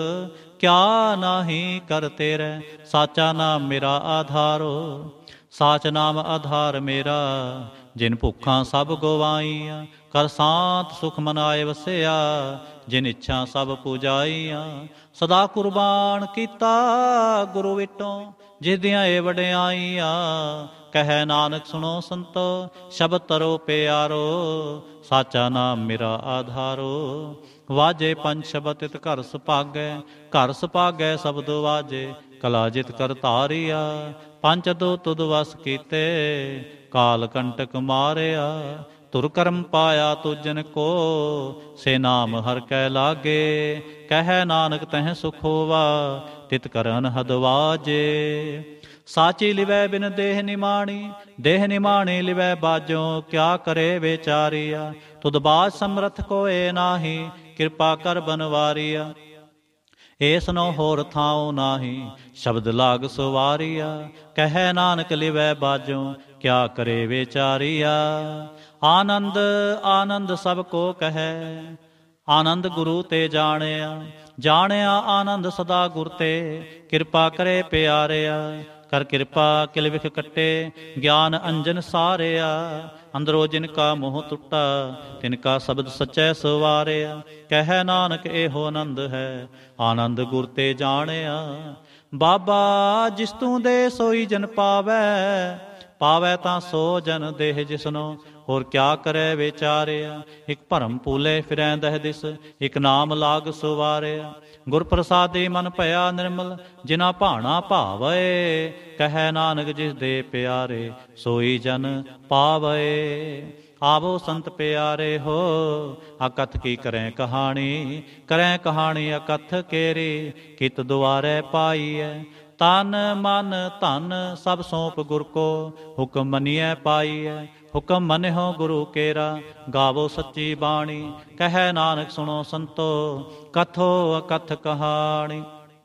ਕਿਆ ਨਾਹੀ ਕਰ ਤੇਰੇ। ਸਾਚਾ ਨਾਮ ਮੇਰਾ ਆਧਾਰੋ, ਸਾਚ ਨਾਮ ਆਧਾਰ ਮੇਰਾ। ਜਿਨ ਭੁੱਖਾਂ ਸਭ ਗਵਾਈਆਂ, ਕਰ ਸਾਂਤ ਸੁਖ ਮਨਾਏ ਵਸਿਆ। ਜਿਨ ਇੱਛਾ ਸਭ ਪੁਜਾਈਆਂ, ਸਦਾ ਕੁਰਬਾਨ ਕੀਤਾ ਗੁਰੂ ਵਿਟੋਂ। ਜਿਸਦੀਆਂ ਇਹ ਵਡਿਆਈਆਂ, ਕਹਿ ਨਾਨਕ ਸੁਣੋ ਸੰਤੋ ਸ਼ਬਦ ਤਰੋ ਪਿਆਰੋ। ਸਾਚਾ ਨਾਮ ਮੇਰਾ ਆਧਾਰੋ, ਵਾਜੇ ਪੰਜ ਸ਼ਬਦ ਤਿਤ ਘਰ ਸੁਭਾਗੈ। ਘਰ ਸੁਭਾਗੈ ਸ਼ਬਦ ਵਾਜੇ, ਕਲਾ ਜਿਤ ਕਰ ਧਾਰਿਆ। ਪੰਜ ਦੋ ਤੁਧ ਵਸ ਕੀਤੇ, ਕਾਲ ਕੰਟਕ ਮਾਰਿਆ। ਧੁਰ ਕਰਮ ਪਾਇਆ ਤੁਜਨ ਕੋ, ਸੇ ਨਾਮ ਹਰ ਕੈ ਲਾਗੇ। ਕਹਿ ਨਾਨਕ ਤਹਿ ਸੁਖ ਹੋਵਾ, ਤਿਤ ਕਰਨ ਹਦ ਵਾਜੇ। ਸਾਚੀ ਲਿਵੈ ਬਿਨ ਦੇਹ ਨਿਮਾਣੀ, ਦੇਹ ਨਿਮਾਣੀ ਲਿਵੈ ਬਾਜੋ। ਕਿਆ ਕਰੇ ਵਿਚਾਰੀਆ, ਤੁਧ ਬਾਜ ਸਮਰਥ ਕੋਏ ਨਾਹੀ। ਕਿਰਪਾ ਕਰ ਬਨਵਾਰੀਆ, ਏਸ ਨੋ ਹੋਰ ਥਾਉ ਨਾਹੀ। ਸ਼ਬਦ ਲਾਗ ਸੁਵਾਰੀਆ, ਕਹਿ ਨਾਨਕ ਲਿਵੈ ਬਾਜੋ। ਕਿਆ ਕਰੇ ਵਿਚਾਰੀਆ, ਆਨੰਦ ਆਨੰਦ ਸਭ ਕੋ ਕਹੈ। ਆਨੰਦ ਗੁਰੂ ਤੇ ਜਾਣਿਆ, ਜਾਣਿਆ ਆਨੰਦ ਸਦਾ ਗੁਰ ਤੇ। ਕਿਰਪਾ ਕਰੇ ਪਿਆਰਿਆ, ਕਰ ਕਿਰਪਾ ਕਿਲ ਵਿਖ ਕੱਟੇ। ਗਿਆਨ ਅੰਜਨ ਸਾਰਿਆ, ਅੰਦਰੋਂ ਜਿਨ ਕਾ ਮੋਹ ਟੁੱਟਾ, ਤਿਨ ਕਾ ਸ਼ਬਦ ਸਚੈ ਸਵਾਰਿਆ। ਕਹਿ ਨਾਨਕ ਇਹੋ ਆਨੰਦ ਹੈ, ਆਨੰਦ ਗੁਰ ਤੇ ਜਾਣਿਆ। ਬਾਬਾ ਜਿਸ ਤੂੰ ਦੇ ਸੋਈ ਜਨ ਪਾਵੈ, ਪਾਵੈ ਤਾਂ ਸੋ ਜਨ ਦੇਹ ਜਿਸਨੋ, ਹੋਰ ਕਿਆ ਕਰੇ ਵਿਚਾਰਿਆ। ਇਕ ਭਰਮ ਭੂਲੇ ਫਿਰੈ ਦਹਿ ਦਿਸ, ਇਕ ਨਾਮ ਲਾਗ ਸੁਵਾਰਿਆ। ਗੁਰ ਪ੍ਰਸਾਦੀ ਮਨ ਭਇਆ ਨਿਰਮਲ, ਜਿਨਾ ਭਾਣਾ ਭਾਵੈ। ਕਹਿ ਨਾਨਕ ਜਿਸ ਦੇ ਪਿਆਰੇ, ਸੋਈ ਜਨ ਪਾਵੈ। ਆਵੋ ਸੰਤ ਪਿਆਰੇ ਹੋ, ਅਕਥ ਕੀ ਕਰੈ ਕਹਾਣੀ। ਕਰੈ ਕਹਾਣੀ ਅਕਥ ਕੇਰੀ, ਕਿਤ ਦੁਆਰੇ ਪਾਈਐ। ਤਨ ਮਨ ਧਨ ਸਭ ਸੌਂਪ ਗੁਰ ਕੋ, ਹੁਕਮ ਮੰਨੀਐ ਪਾਈਐ। ਹੁਕਮ ਮੰਨਿਓ ਗੁਰੂ ਕੇਰਾ, ਗਾਵੋ ਸੱਚੀ ਬਾਣੀ। ਕਹਿ ਨਾਨਕ ਸੁਣੋ ਸੰਤੋ, ਕਥੋ ਅਕਥ ਕਹਾਣੀ।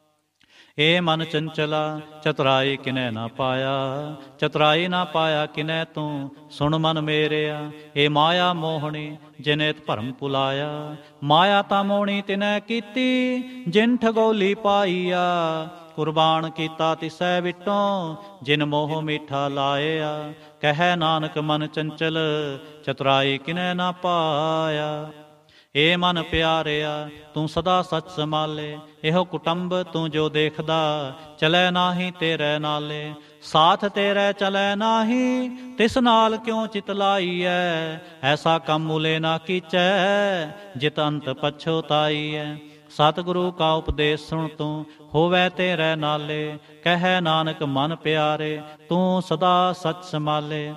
ਏ ਮਨ ਚੰਚਲਾ ਚਤੁਰਾਈ ਕਿਨੈ ਨਾ ਪਾਇਆ, ਚਤੁਰਾਈ ਨਾ ਪਾਇਆ ਕਿਨੈ ਤੂੰ, ਸੁਣ ਮਨ ਮੇਰਿਆ। ਏ ਮਾਇਆ ਮੋਹਣੀ ਜਿਨੇ ਭਰਮ ਭੁਲਾਇਆ, ਮਾਇਆ ਤਾਂ ਮੋਹਣੀ ਤਿਨੈ ਕੀਤੀ, ਜਿਨ ਠਗੋਲੀ ਪਾਈਆ। ਕੁਰਬਾਨ ਕੀਤਾ ਤਿਸੈ ਵਿਟੋਂ, ਜਿਨ ਮੋਹ ਮੀਠਾ ਲਾਇਆ। ਕਹਿ ਨਾਨਕ ਮਨ ਚੰਚਲ, ਚਤੁਰਾਈ ਕਿਨੈ ਨਾ ਪਾਇਆ। ਏ ਮਨ ਪਿਆਰਿਆ ਤੂੰ ਸਦਾ ਸੱਚ ਸੰਭਾਲੇ, ਇਹੋ ਕੁਟੰਬ ਤੂੰ ਜੋ ਦੇਖਦਾ, ਚਲੈ ਨਾਹੀ ਤੇਰੇ ਨਾਲੇ। ਸਾਥ ਤੇਰੇ ਚਲੈ ਨਾਹੀ, ਤਿਸ ਨਾਲ ਕਿਉਂ ਚਿਤ ਲਾਈਐ। ਐਸਾ ਕੰਮ ਮੁਲੇ ਨਾ ਕੀਚੈ, ਜਿਤ ਅੰਤ ਪਛੋਤਾਈਐ। ਸਤਿਗੁਰੂ ਕਾ ਉਪਦੇਸ਼ ਸੁਣ ਤੂੰ, ਹੋਵੈ ਤੇਰੇ ਨਾਲੇ। ਕਹਿ ਨਾਨਕ ਮਨ ਪਿਆਰੇ, ਤੂੰ ਸਦਾ ਸੱਚ ਸੰਭਾਲੇ।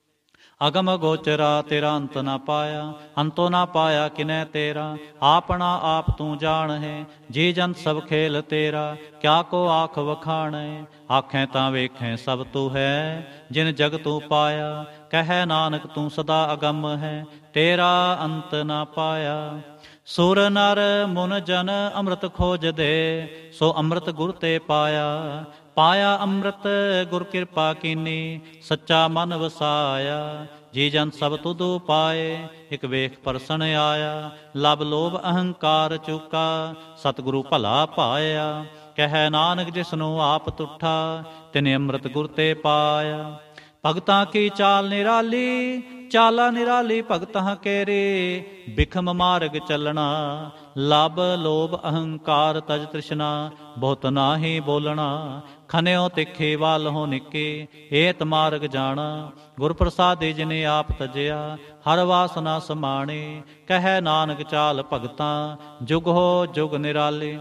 ਅਗਮ ਗੋਚਰਾ ਤੇਰਾ ਅੰਤ ਨਾ ਪਾਇਆ, ਅੰਤੋ ਨਾ ਪਾਇਆ ਕਿਨੈ ਤੇਰਾ। ਆਪਣਾ ਆਪ ਤੂੰ ਜਾਣ ਹੈ, ਜੀ ਜੰਤ ਸਭ ਖੇਲ ਤੇਰਾ। ਕਿਆ ਕੋ ਆਖ ਵਖਾਣੈ, ਆਖੈ ਤਾਂ ਵੇਖੈ ਸਭ ਤੂੰ ਹੈ, ਜਿਨ ਜਗ ਤੂੰ ਪਾਇਆ। ਕਹਿ ਨਾਨਕ ਤੂੰ ਸਦਾ ਅਗੰਮ ਹੈ, ਤੇਰਾ ਅੰਤ ਨਾ ਪਾਇਆ। ਸੁਰ ਨਰ ਮੁਨ ਜਨ ਅੰਮ੍ਰਿਤ ਖੋਜਦੇ, ਸੋ ਅੰਮ੍ਰਿਤ ਗੁਰ ਤੇ ਪਾਇਆ। ਪਾਇਆ ਅੰਮ੍ਰਿਤ ਗੁਰ ਕਿਰਪਾ ਕੀਨੀ, ਸੱਚਾ ਮਨ ਵਸਾਇਆ। ਜੀ ਜਨ ਸਭ ਤੁਧੁ ਪਾਏ, ਇਕ ਵੇਖ ਪਰਸਨ ਆਇਆ। ਲਬ ਲੋਭ ਅਹੰਕਾਰ ਚੁਕਾ, ਸਤਿਗੁਰੂ ਭਲਾ ਪਾਇਆ। ਕਹਿ ਨਾਨਕ ਜਿਸਨੂੰ ਆਪ ਤੁਠਾ, ਤਿਨੇ ਅੰਮ੍ਰਿਤ ਗੁਰ ਤੇ ਪਾਇਆ। ਭਗਤਾਂ ਕੀ ਚਾਲ ਨਿਰਾਲੀ, ਚਾਲਾ ਨਿਰਾਲੀ ਭਗਤਾਂ ਕੇਰੀ। ਬਿਖਮ ਮਾਰਗ ਚੱਲਣਾ, ਲਬ ਲੋਭ ਅਹੰਕਾਰ ਤਜ ਤ੍ਰਿਸ਼ਨਾ। ਬਹੁਤ ਨਾਹੀ ਬੋਲਣਾ, ਖਨਿਓ ਤਿੱਖੇ ਵਾਲ ਹੋ ਨਿੱਕੇ। ਏਤ ਮਾਰਗ ਜਾਣਾ, ਗੁਰ ਪ੍ਰਸਾਦਿ ਜਿਨੇ ਆਪ ਤਜਿਆ। ਹਰ ਵਾਸਨਾ ਸਮਾਣੇ, ਕਹਿ ਨਾਨਕ ਚਾਲ ਭਗਤਾਂ, ਜੁਗ ਹੋ ਜੁਗ ਨਿਰਾਲੇ।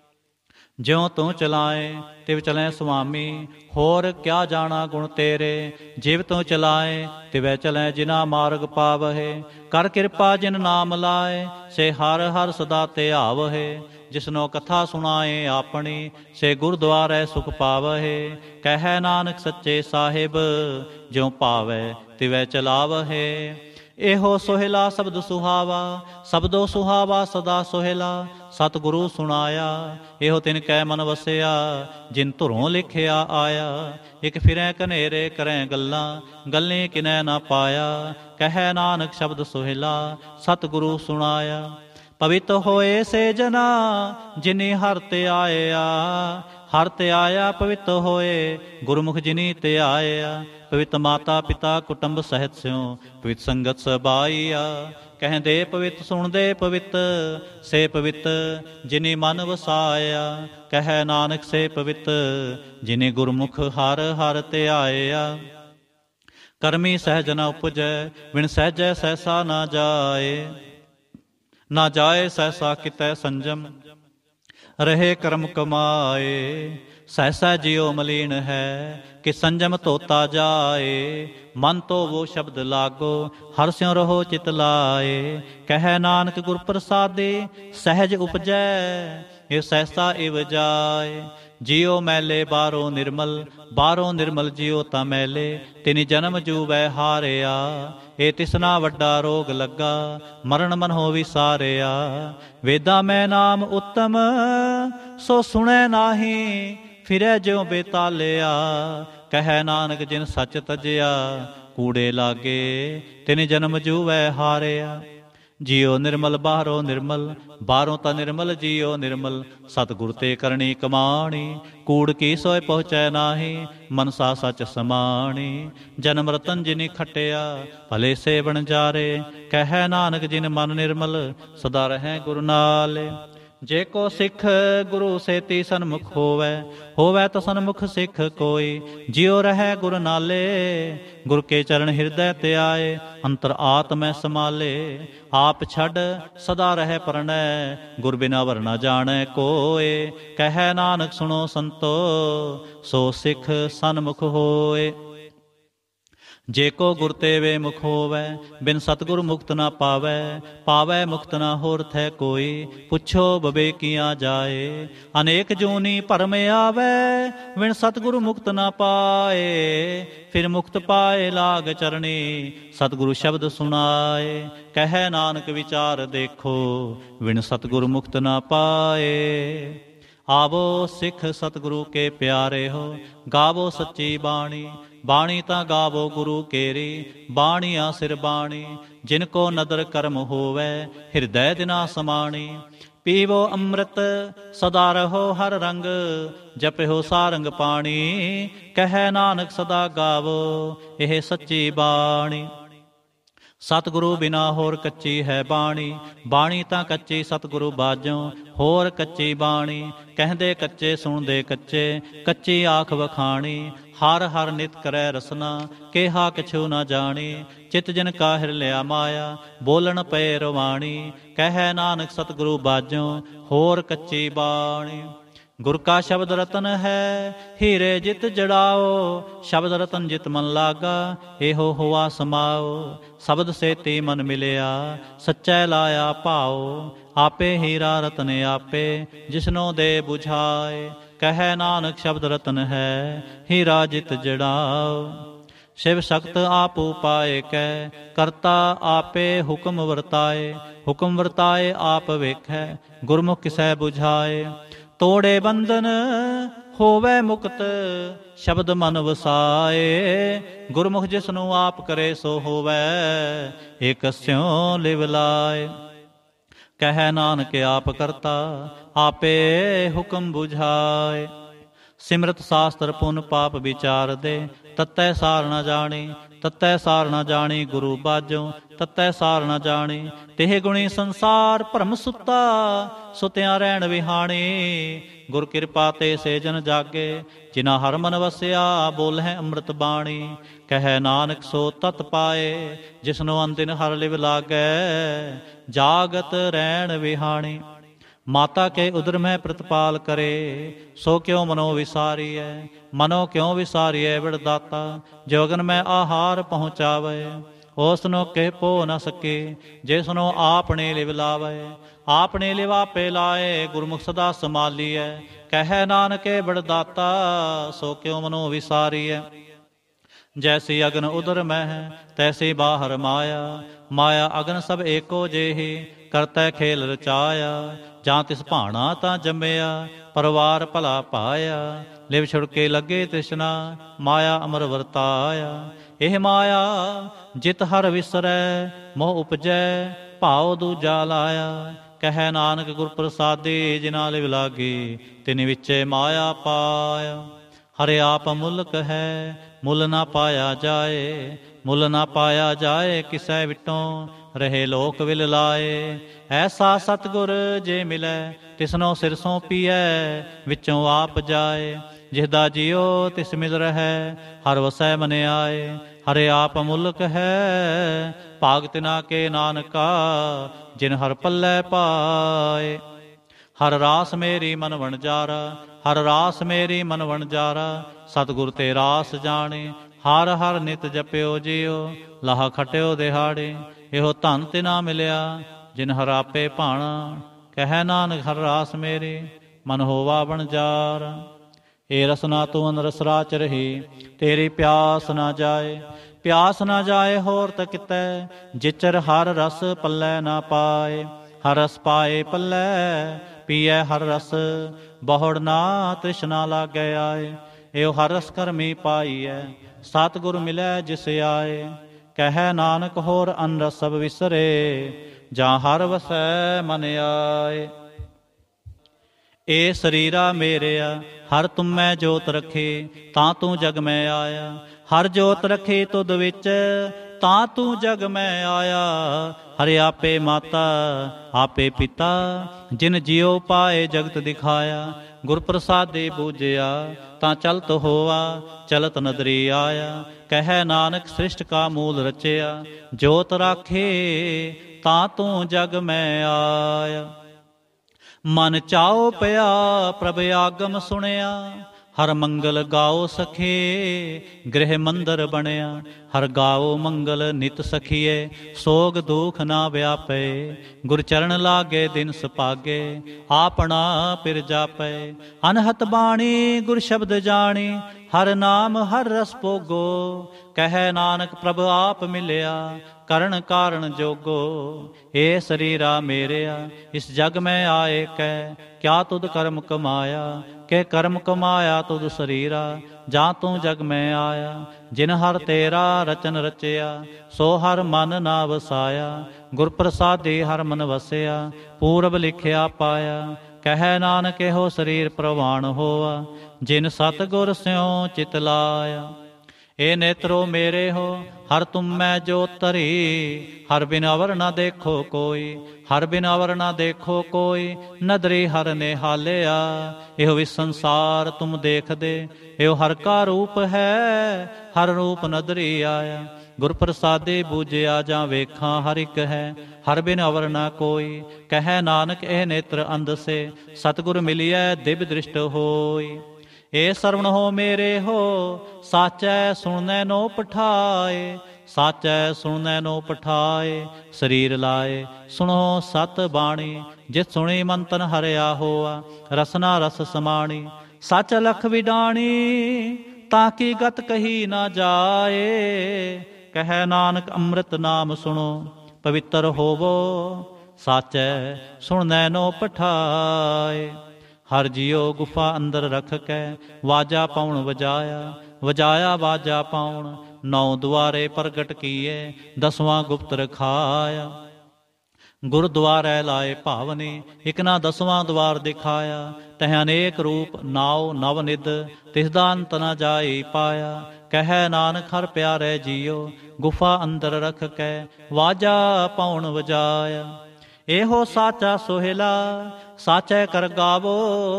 ਜਿਉ ਤੂੰ ਚਲਾਏ ਤਿਵ ਚਲੈ ਸੁਆਮੀ, ਹੋਰ ਕਿਆ ਜਾਣਾ ਗੁਣ ਤੇਰੇ। ਜਿਵ ਤੂੰ ਚਲਾਏ ਤਿਵੈ ਚਲੈ ਜਿਨਾ ਮਾਰਗ ਪਾਵਹਿ। ਕਰ ਕਿਰਪਾ ਜਿਨ ਨਾਮ ਲਾਏ, ਸੇ ਹਰ ਹਰ ਸਦਾ ਧਿਆਵਹਿ। ਜਿਸਨੋ ਕਥਾ ਸੁਣਾਏ ਆਪਣੀ, ਸੇ ਗੁਰਦੁਆਰੇ ਸੁਖ ਪਾਵਹਿ। ਕਹਿ ਨਾਨਕ ਸੱਚੇ ਸਾਹਿਬ, ਜਿਉ ਭਾਵੈ ਤਿਵੈ ਚਲਾਵਹਿ। ਇਹੋ ਸੋਹਿਲਾ ਸ਼ਬਦ ਸੁਹਾਵਾ, ਸ਼ਬਦੋ ਸੁਹਾਵਾ ਸਦਾ ਸੋਹਿਲਾ। ਸਤਿਗੁਰੂ ਸੁਣਾਇਆ, ਇਹੋ ਤਿਨ ਕੈ ਮਨ ਵਸਿਆ, ਜਿਨ ਧੁਰੋਂ ਲਿਖਿਆ ਆਇਆ। ਇਕ ਫਿਰੈ ਕਨੇਰੇ ਕਰੈ ਗੱਲਾਂ, ਗੱਲੇ ਕਿਨੈ ਨਾ ਪਾਇਆ। ਕਹਿ ਨਾਨਕ ਸ਼ਬਦ ਸੋਹਿਲਾ, ਸਤਿਗੁਰੂ ਸੁਣਾਇਆ। ਪਵਿੱਤ ਹੋਏ ਸੇ ਜਨਾ, ਜਿਨੀ ਹਰਿ ਤੇ ਆਇਆ। ਹਰਿ ਤੇ ਆਇਆ ਪਵਿੱਤ ਹੋਏ, ਗੁਰਮੁਖ ਜਿਨੀ ਤੇ ਆਇਆ। ਪਵਿੱਤ ਮਾਤਾ ਪਿਤਾ ਕੁਟੁੰਬ ਸਹਿਤ ਸਿਉ, ਪਵਿੱਤ ਸੰਗਤ ਸਬਾਈਆ। ਕਹਿੰਦੇ ਪਵਿੱਤ ਸੁਣਦੇ ਪਵਿੱਤ, ਸੇ ਪਵਿੱਤ ਜਿਨੀ ਮਨ ਵਸਾਇਆ। ਕਹਿ ਨਾਨਕ ਸੇ ਪਵਿੱਤ, ਜਿਨੀ ਗੁਰਮੁਖ ਹਰ ਹਰ ਤੇ ਆਇਆ। ਕਰਮੀ ਸਹਿਜ ਨ ਉਪਜੈ, ਬਿਨ ਸਹਿਜੈ ਸਹਿਸਾ ਨਾ ਜਾਏ। ਨਾ ਜਾਏ ਸਹਿਸਾ ਕਿਤੈ ਸੰਜਮ, ਰਹੇ ਕਰਮ ਕਮਾਏ। ਸਹਿਸਾ ਜਿਉ ਮਲੀਨ ਹੈ, ਕਿ ਸੰਜਮ ਧੋਤਾ ਜਾਏ। ਮਨ ਤੋ ਵੋ ਸ਼ਬਦ ਲਾਗੋ, ਹਰਿ ਸਿਉ ਰਹੋ ਚਿਤ ਲਾਏ। ਕਹਿ ਨਾਨਕ ਗੁਰ ਪ੍ਰਸਾਦੇ, ਸਹਿਜ ਉਪਜੈ, ਇਹ ਸਹਿਸਾ ਇਵ ਜਾਏ। ਜਿਉ ਮੈਲੇ ਬਾਹਰੋਂ ਨਿਰਮਲ, ਬਾਹਰੋਂ ਨਿਰਮਲ ਜਿਉ ਤਾਂ ਮੈਲੇ। ਤਿਨ ਜਨਮ ਜੂਵੈ ਹਾਰਿਆ, ਇਹ ਤਿਸਨਾ ਵੱਡਾ ਰੋਗ ਲੱਗਾ। ਮਰਨ ਮਨ ਹੋ ਵਿਸਾਰਿਆ। ਵੇਦਾਂ ਮੈਂ ਨਾਮ ਉੱਤਮ, ਸੋ ਸੁਣੈ ਨਾਹੀ, ਫਿਰੈ ਜਿਉ ਬੇਤਾਲਿਆ। ਕਹਿ ਨਾਨਕ ਜਿਨ ਸੱਚ ਤਜਿਆ, ਕੂੜੇ ਲਾਗੇ ਤਿਨ ਜਨਮ ਜੂਵੈ ਹਾਰਿਆ। ਜਿਉ ਨਿਰਮਲ ਬਾਹਰੋਂ ਨਿਰਮਲ, ਬਾਹਰੋਂ ਤਾਂ ਨਿਰਮਲ ਜਿਉ ਨਿਰਮਲ। ਸਤਿਗੁਰ ਤੇ ਕਰਨੀ ਕਮਾਣੀ, ਕੂੜ ਕੀ ਸੋਇ ਪਹੁੰਚੈ ਨਾਹੀ। ਮਨਸਾ ਸਚ ਸਮਾਣੀ, ਜਨਮ ਰਤਨ ਜਿਨੀ ਖਟਿਆ, ਭਲੇ ਸੇ ਵਣਜਾਰੇ। ਕਹਿ ਨਾਨਕ ਜਿਨ ਮਨ ਨਿਰਮਲ, ਸਦਾ ਰਹੈ ਗੁਰੂ ਨਾਲੇ। ਜੇ ਕੋ ਸਿੱਖ ਗੁਰੂ ਸੇਤੀ ਸਨਮੁਖ ਹੋਵੈ, ਹੋਵੈ ਤਾਂ ਸਨਮੁਖ ਸਿੱਖ ਕੋਈ। ਜਿਉ ਰਹੈ ਗੁਰ ਨਾਲੇ, ਗੁਰ ਕੇ ਚਰਨ ਹਿਰਦੈ ਤੇ ਆਏ। ਅੰਤਰ ਆਤਮੈ ਸਮਾਲੇ, ਆਪ ਛੱਡ ਸਦਾ ਰਹਿ ਪਰਣੈ। ਗੁਰ ਬਿਨਾ ਵਰ ਨਾ ਜਾਣੈ ਕੋਏ। ਕਹਿ ਨਾਨਕ ਸੁਣੋ ਸੰਤੋ, ਸੋ ਸਿੱਖ ਸਨਮੁਖ ਹੋਏ। ਜੇ ਕੋ ਗੁਰ ਤੇ ਵੇ ਮੁਖ ਹੋਵੈ, ਬਿਨ ਸਤਿਗੁਰ ਮੁਕਤ ਨਾ ਪਾਵੈ। ਪਾਵੈ ਮੁਕਤ ਨਾ ਹੋਰ ਥੈ ਕੋਈ, ਪੁੱਛੋ ਬਵੇ ਕੀਆਂ ਜਾਏ। ਅਨੇਕ ਜੂਨੀ ਭਰਮ ਆਵੈ, ਬਿਨ ਸਤਿਗੁਰ ਮੁਕਤ ਨਾ ਪਾਏ। ਫਿਰ ਮੁਕਤ ਪਾਏ ਲਾਗ ਚਰਣੀ, ਸਤਿਗੁਰੂ ਸ਼ਬਦ ਸੁਣਾਏ। ਕਹਿ ਨਾਨਕ ਵਿਚਾਰ ਦੇਖੋ, ਬਿਨ ਸਤਿਗੁਰ ਮੁਕਤ ਨਾ ਪਾਏ। ਆਵੋ ਸਿੱਖ ਸਤਿਗੁਰੂ ਕੇ ਪਿਆਰੇ ਹੋ, ਗਾਵੋ ਸੱਚੀ ਬਾਣੀ। ਬਾਣੀ ਤਾਂ ਗਾਵੋ ਗੁਰੂ ਕੇਰੀ, ਬਾਣੀਆਂ ਸਿਰ ਬਾਣੀ। ਜਿਨ ਕੋ ਨਦਰ ਕਰਮ ਹੋਵੈ, ਹਿਰਦੈ ਦਿਨਾ ਸਮਾਣੀ। ਪੀਵੋ ਅੰਮ੍ਰਿਤ ਸਦਾ ਰਹੋ ਹਰ ਰੰਗ, ਜਪਿਓ ਸਾਰੰਗ ਪਾਣੀ। ਕਹਿ ਨਾਨਕ ਸਦਾ ਗਾਵੋ ਇਹ ਸੱਚੀ ਬਾਣੀ। ਸਤਿਗੁਰੂ ਬਿਨਾ ਹੋਰ ਕੱਚੀ ਹੈ ਬਾਣੀ, ਬਾਣੀ ਤਾਂ ਕੱਚੀ ਸਤਿਗੁਰੂ ਬਾਝੋਂ ਹੋਰ ਕੱਚੀ ਬਾਣੀ। ਕਹਿੰਦੇ ਕੱਚੇ ਸੁਣਦੇ ਕੱਚੇ, ਕੱਚੀ ਆਖ ਵਖਾਣੀ। ਹਰ ਹਰ ਨਿਤ ਕਰੈ ਰਸਨਾ, ਕਿਹਾ ਕਿਛੂ ਨਾ ਜਾਣੀ। ਚਿਤ ਜਿਨ ਕਾਹਿਰ ਲਿਆ ਮਾਇਆ, ਬੋਲਣ ਪਏ ਰਵਾਣੀ। ਕਹਿ ਨਾਨਕ ਸਤਿਗੁਰੂ ਬਾਝੋਂ ਹੋਰ ਕੱਚੀ ਬਾਣੀ। ਗੁਰ ਕਾ ਸ਼ਬਦ ਰਤਨ ਹੈ, ਹੀਰੇ ਜਿਤ ਜੜਾਓ। ਸ਼ਬਦ ਰਤਨ ਜਿਤ ਮਨ ਲਾਗਾ, ਇਹੋ ਹੋਆ ਸਮਾਓ। ਸ਼ਬਦ ਸੇਤੀ ਮਨ ਮਿਲਿਆ, ਸੱਚੈ ਲਾਇਆ ਭਾਓ। ਆਪੇ ਹੀਰਾ ਰਤਨ ਆਪੇ, ਜਿਸਨੋ ਦੇ ਬੁਝਾਏ। ਕਹਿ ਨਾਨਕ ਸ਼ਬਦ ਰਤਨ ਹੈ, ਹੀਰਾ ਜਿਤ ਜੜਾਓ। ਸ਼ਿਵ ਸ਼ਕਤ ਆਪ ਉਪਾਏ ਕੈ, ਕਰਤਾ ਆਪੇ ਹੁਕਮ ਵਰਤਾਏ। ਹੁਕਮ ਵਰਤਾਏ ਆਪ ਵੇਖੈ, ਗੁਰਮੁਖ ਕਿਸੈ ਬੁਝਾਏ। ਤੋੜੇ ਬੰਧਨ ਹੋਵੇ ਮੁਕਤ, ਸ਼ਬਦ ਮਨ ਵਸਾਏ। ਗੁਰਮੁਖ ਜਿਸਨੂੰ ਆਪ ਕਰੇ ਸੋ ਹੋਵੇ, ਏਕ ਸਿਉ ਲਿਵ ਲਾਏ। ਕਹਿ ਨਾਨਕ ਆਪ ਕਰਤਾ, ਆਪੇ ਹੁਕਮ ਬੁਝਾਏ। ਸਿਮਰਤ ਸਾਸਤਰ ਪੁਨ ਪਾਪ ਵਿਚਾਰ ਦੇ, ਤਤੈ ਸਾਰ ਨਾ ਜਾਣੀ। ਤਤੈ ਸਾਰ ਨਾ ਜਾਣੀ ਗੁਰੂ ਬਾਝੋਂ, ਤਤੈ ਸਾਰ ਨਾ ਜਾਣੀ। ਤਿਹ ਗੁਣੀ ਸੰਸਾਰ ਭਰਮ ਸੁੱਤਾ, ਸੁਤਿਆਂ ਰਹਿਣ ਵਿਹਾਣੀ। ਗੁਰ ਕਿਰਪਾ ਤੇ ਸੇ ਜਨ ਜਾਗੇ, ਜਿਨਾ ਹਰ ਮਨ ਵਸਿਆ। ਬੋਲਹਿ ਅੰਮ੍ਰਿਤ ਬਾਣੀ। ਕਹਿ ਨਾਨਕ ਸੋ ਤਤ ਪਾਏ, ਜਿਸਨੂੰ ਅੰਦਿਨ ਹਰ ਲਿਵ ਲਾਗੈ। ਜਾਗਤ ਰਹਿਣ ਵਿਹਾਣੀ। ਮਾਤਾ ਕੇ ਉਦਰ ਮੈਂ ਪ੍ਰਤਪਾਲ ਕਰੇ, ਸੋ ਕਿਉ ਮਨੋ ਵਿਸਾਰੀਐ। ਮਨੋ ਕਿਉ ਵਿਸਾਰੀਐ ਵਿੜਦਾਤਾ, ਜੋਗਨ ਮੈਂ ਆਹਾਰ ਪਹੁੰਚਾਵੇ। ਉਸਨੂੰ ਕਹਿ ਪੋ ਨ ਸਕੇ, ਜਿਸਨੂੰ ਆਪਣੇ ਲਿਵ ਲਾਵੇ। ਆਪਣੇ ਲਿਵ ਆਪੇ ਲਾਏ, ਗੁਰਮੁਖ ਸਦਾ ਸੰਭਾਲੀਐ। ਕਹਿ ਨਾਨਕੇ ਵਿੜਦਾਤਾ, ਸੋ ਕਿਉ ਮਨੋ ਵਿਸਾਰੀਐ। ਜੈਸੀ ਅਗਨ ਉਦਰ ਮਹਿ, ਤੈਸੀ ਬਾਹਰ ਮਾਇਆ। ਮਾਇਆ ਅਗਨ ਸਭ ਏਕੋ ਜਿਹੀ, ਕਰਤੈ ਖੇਲ ਰਚਾਇਆ। ਜਾਂ ਤਿਸ ਭਾਣਾ ਤਾਂ ਜੰਮਿਆ, ਪਰਿਵਾਰ ਭਲਾ ਪਾਇਆ। ਲਿਵ ਛੁੜਕੇ ਲੱਗੇ ਤ੍ਰਿਸ਼ਨਾ, ਮਾਇਆ ਅਮਰ ਵਰਤਾਇਆ। ਇਹ ਮਾਇਆ ਜਿਤ ਹਰ ਵਿਸਰੈ, ਮੋਹ ਉਪਜੈ ਭਾਉ ਦੂਜਾ ਲਾਇਆ। ਕਹਿ ਨਾਨਕ ਗੁਰ ਪ੍ਰਸਾਦੀ, ਜਿਨਾ ਲਿਵ ਲਾਗੀ ਤਿਨ ਵਿੱਚੇ ਮਾਇਆ ਪਾਇਆ। ਹਰਿ ਆਪ ਮੁਲਕ ਹੈ, ਮੁੱਲ ਨਾ ਪਾਇਆ ਜਾਏ। ਮੁੱਲ ਨਾ ਪਾਇਆ ਜਾਏ, ਕਿਸੈ ਵਿਟੋਂ ਰਹੇ ਲੋਕ ਵਿਲ ਲਾਏ। ਐਸਾ ਸਤਿਗੁਰ ਜੇ ਮਿਲੈ, ਤਿਸਨੋ ਸਿਰ ਸੌਂਪੀਐ। ਵਿੱਚੋਂ ਆਪ ਜਾਏ, ਜਿਸਦਾ ਜਿਉ ਤਿਸ ਮਿਲ ਰਹੈ। ਹਰ ਵਸੈ ਮਨ ਆਏ, ਹਰਿ ਆਪ ਮੁਲਕ ਹੈ। ਭਾਗ ਤਿਨਾ ਕੇ ਨਾਨਕਾ, ਜਿਨ ਹਰ ਪੱਲੇ ਪਾਏ। ਹਰ ਰਾਸ ਮੇਰੀ ਮਨ ਵਣਜਾਰਾ, ਹਰ ਰਾਸ ਮੇਰੀ ਮਨ ਵਣਜਾਰਾ। ਸਤਿਗੁਰ ਤੇ ਰਾਸ ਜਾਣੇ, ਹਰ ਹਰ ਨਿਤ ਜਪਿਓ ਜਿਉ। ਲਾਹਾ ਖਟਿਓ ਦਿਹਾੜੇ, ਇਹੋ ਧਨ ਤਿਨਾ ਮਿਲਿਆ, ਜਿਨ ਹਰ ਆਪੇ ਭਾਣਾ। ਕਹਿ ਨਾਨਕ ਹਰ ਰਾਸ ਮੇਰੀ, ਮਨ ਹੋਵਾ ਵਣਜਾਰਾ। ਏ ਰਸਨਾ ਤੂੰ ਅਨਰਸ ਰਾਚ ਰਹੀ, ਤੇਰੀ ਪਿਆਸ ਨਾ ਜਾਏ। ਪਿਆਸ ਨਾ ਜਾਏ ਹੋਰ ਤ ਕਿਤੈ, ਜਿਚਰ ਹਰ ਰਸ ਪੱਲੇ ਨਾ ਪਾਏ। ਹਰ ਰਸ ਪਾਏ ਪੱਲੇ, ਪੀਐ ਹਰ ਰਸ। ਬਹੁੜ ਨਾ ਤ੍ਰਿਸ਼ਨਾ ਲਾਗੈ ਆਏ। ਇਹੋ ਹਰ ਰਸ ਕਰਮੀ ਪਾਈਐ, ਸਤਿਗੁਰ ਮਿਲੈ ਜਿਸ ਆਏ। ਕਹਿ ਨਾਨਕ ਹੋਰ ਅਨ ਰਸ ਸਭ ਵਿਸਰੇ, ਜਾਂ ਹਰ ਵਸੈ ਮਨ ਆਏ। ਏ ਸਰੀਰਾ ਮੇਰਿਆ ਹਰ ਤੁਮੈ ਜੋਤ ਰਖੇ, ਤਾਂ ਤੂੰ ਜਗ ਮੈਂ ਆਇਆ। ਹਰ ਜੋਤ ਰਖੇ ਤੁਧ ਵਿੱਚ, ਤਾਂ ਤੂੰ ਜਗ ਮੈਂ ਆਇਆ। ਹਰਿ ਆਪੇ ਮਾਤਾ ਆਪੇ ਪਿਤਾ, ਜਿਨ ਜਿਉ ਪਾਏ ਜਗਤ ਦਿਖਾਇਆ। ਗੁਰ ਪ੍ਰਸਾਦੇ ਬੂਝਿਆ ਤਾਂ ਚਲਤ ਹੋਆ, ਚਲਤ ਨਦਰੀ ਆਇਆ। ਕਹਿ ਨਾਨਕ ਸ੍ਰਿਸ਼ਟ ਕਾ ਮੂਲ ਰਚਿਆ, ਜੋਤ ਰਾਖੇ ਤਾਂ ਤੂੰ ਜਗ ਮੈਂ ਆਇਆ। ਮਨ ਚਾਉ ਪਿਆ ਪ੍ਰਭ ਆਗਮ ਸੁਣਿਆ, ਹਰ ਮੰਗਲ ਗਾਓ ਸਖੇ। ਗ੍ਰਹਿ ਮੰਦਰ ਬਣਿਆ ਹਰ ਗਾਓ ਮੰਗਲ, ਨਿਤ ਸਖੀਏ ਸੋਗ ਦੁਖ ਨਾ ਵਿਆਪੇ। ਗੁਰ ਚਰਨ ਲਾਗੇ ਦਿਨ ਸੁਭਾਗੇ, ਆਪਣਾ ਪਿਰ ਜਾਪੈ। ਅਨਹਤ ਬਾਣੀ ਗੁਰ ਸ਼ਬਦ ਜਾਣੀ, ਹਰ ਨਾਮ ਹਰ ਰਸ ਭੋਗੋ। ਕਹਿ ਨਾਨਕ ਪ੍ਰਭ ਆਪ ਮਿਲਿਆ, ਕਰਨ ਕਾਰਨ ਜੋਗੋ। ਏ ਸਰੀਰਾ ਮੇਰਿਆ ਇਸ ਜਗ ਮੈਂ ਆਏ ਕੈ, ਕਿਆ ਤੁਧ ਕਰਮ ਕਮਾਇਆ। ਕਿ ਕਰਮ ਕਮਾਇਆ ਤੁਧ ਸਰੀਰਾ, ਜਾਂ ਤੂੰ ਜਗ ਮੈਂ ਆਇਆ। ਜਿਨ ਹਰ ਤੇਰਾ ਰਚਨ ਰਚਿਆ, ਸੋ ਹਰ ਮਨ ਨਾ ਵਸਾਇਆ। ਗੁਰ ਪ੍ਰਸਾਦੇ ਹਰ ਮਨ ਵਸਿਆ, ਪੂਰਬ ਲਿਖਿਆ ਪਾਇਆ। ਕਹਿ ਨਾਨਕ ਇਹੋ ਸਰੀਰ ਪ੍ਰਵਾਨ ਹੋਆ, ਜਿਨ ਸਤਿਗੁਰ ਸਿਉ ਚਿਤ ਲਾਇਆ। ਏ ਨੇਤਰੋ ਮੇਰੇ ਹੋ ਹਰ ਤੁਮ ਮੈਂ ਜੋ ਧਰੀ, ਹਰ ਬਿਨ ਅਵਰ ਨਾ ਦੇਖੋ ਕੋਈ। ਹਰ ਬਿਨ ਅਵਰ ਨਾ ਦੇਖੋ ਕੋਈ, ਨਦਰੀ ਹਰ ਨਿਹਾਲਿਆ। ਇਹੋ ਵੀ ਸੰਸਾਰ ਤੁਮ ਦੇਖਦੇ, ਇਹੋ ਹਰ ਕਾ ਰੂਪ ਹੈ। ਹਰ ਰੂਪ ਨਦਰੀ ਆਇਆ। ਗੁਰ ਪ੍ਰਸਾਦੇ ਬੂਝਿਆ ਜਾਂ ਵੇਖਾਂ ਹਰ ਇੱਕ ਹੈ, ਹਰ ਬਿਨ ਅਵਰ ਨਾ ਕੋਈ। ਕਹਿ ਨਾਨਕ ਇਹ ਨੇਤਰ ਅੰਧ ਸੇ, ਸਤਿਗੁਰ ਮਿਲਿਐ ਦਿਵ ਦ੍ਰਿਸ਼ਟ ਹੋਈ। ਏ ਸਰਵਣ ਹੋ ਮੇਰੇ ਹੋ ਸਾਚੈ, ਸੁਣਨੈ ਨੋ ਪਠਾਏ। ਸਾਚੈ ਸੁਣਨੈ ਨੋ ਪਠਾਏ, ਸਰੀਰ ਲਾਏ ਸੁਣੋ ਸਤ ਬਾਣੀ। ਜਿਤ ਸੁਣੀ ਮੰਤਨ ਹਰਿਆ ਹੋਆ, ਰਸਨਾ ਰਸ ਸਮਾਣੀ। ਸਚ ਲਖ ਵਿਡਾਣੀ, ਤਾਂ ਕੀ ਗਤ ਕਹੀ ਨਾ ਜਾਏ। ਕਹਿ ਨਾਨਕ ਅੰਮ੍ਰਿਤ ਨਾਮ ਸੁਣੋ, ਪਵਿੱਤਰ ਹੋਵੋ। ਸਾਚੈ ਸੁਣਨੈ ਨੋ ਪਠਾਏ। ਹਰ ਜਿਉ ਗੁਫਾ ਅੰਦਰ ਰਖ ਕੇ, ਵਾਜਾ ਪਾਉਣ ਵਜਾਇਆ। ਵਜਾਇਆ ਵਾਜਾ ਪਾਉਣ, ਨੌ ਦੁਆਰੇ ਪ੍ਰਗਟ ਕੀਏ। ਦਸਵਾਂ ਗੁਪਤ ਰਖਾਇਆ। ਗੁਰਦੁਆਰੇ ਲਾਏ ਭਾਵਨੀ, ਇਕ ਨਾ ਦਸਵਾਂ ਦੁਆਰ ਦਿਖਾਇਆ। ਤਹ ਅਨੇਕ ਰੂਪ ਨਾਉ ਨਵ ਨਿਧ, ਤਿਸਦਾ ਅੰਤ ਨਾ ਜਾਈ ਪਾਇਆ। ਕਹਿ ਨਾਨਕ ਹਰ ਪਿਆਰੇ ਜੀਓ, ਗੁਫਾ ਅੰਦਰ ਰਖ ਕੇ ਵਾਜਾ ਪਾਉਣ ਵਜਾਇਆ। ਇਹੋ ਸਾਚਾ ਸੋਹਿਲਾ ਸਾਚੈ ਕਰ ਗਾਵੋ।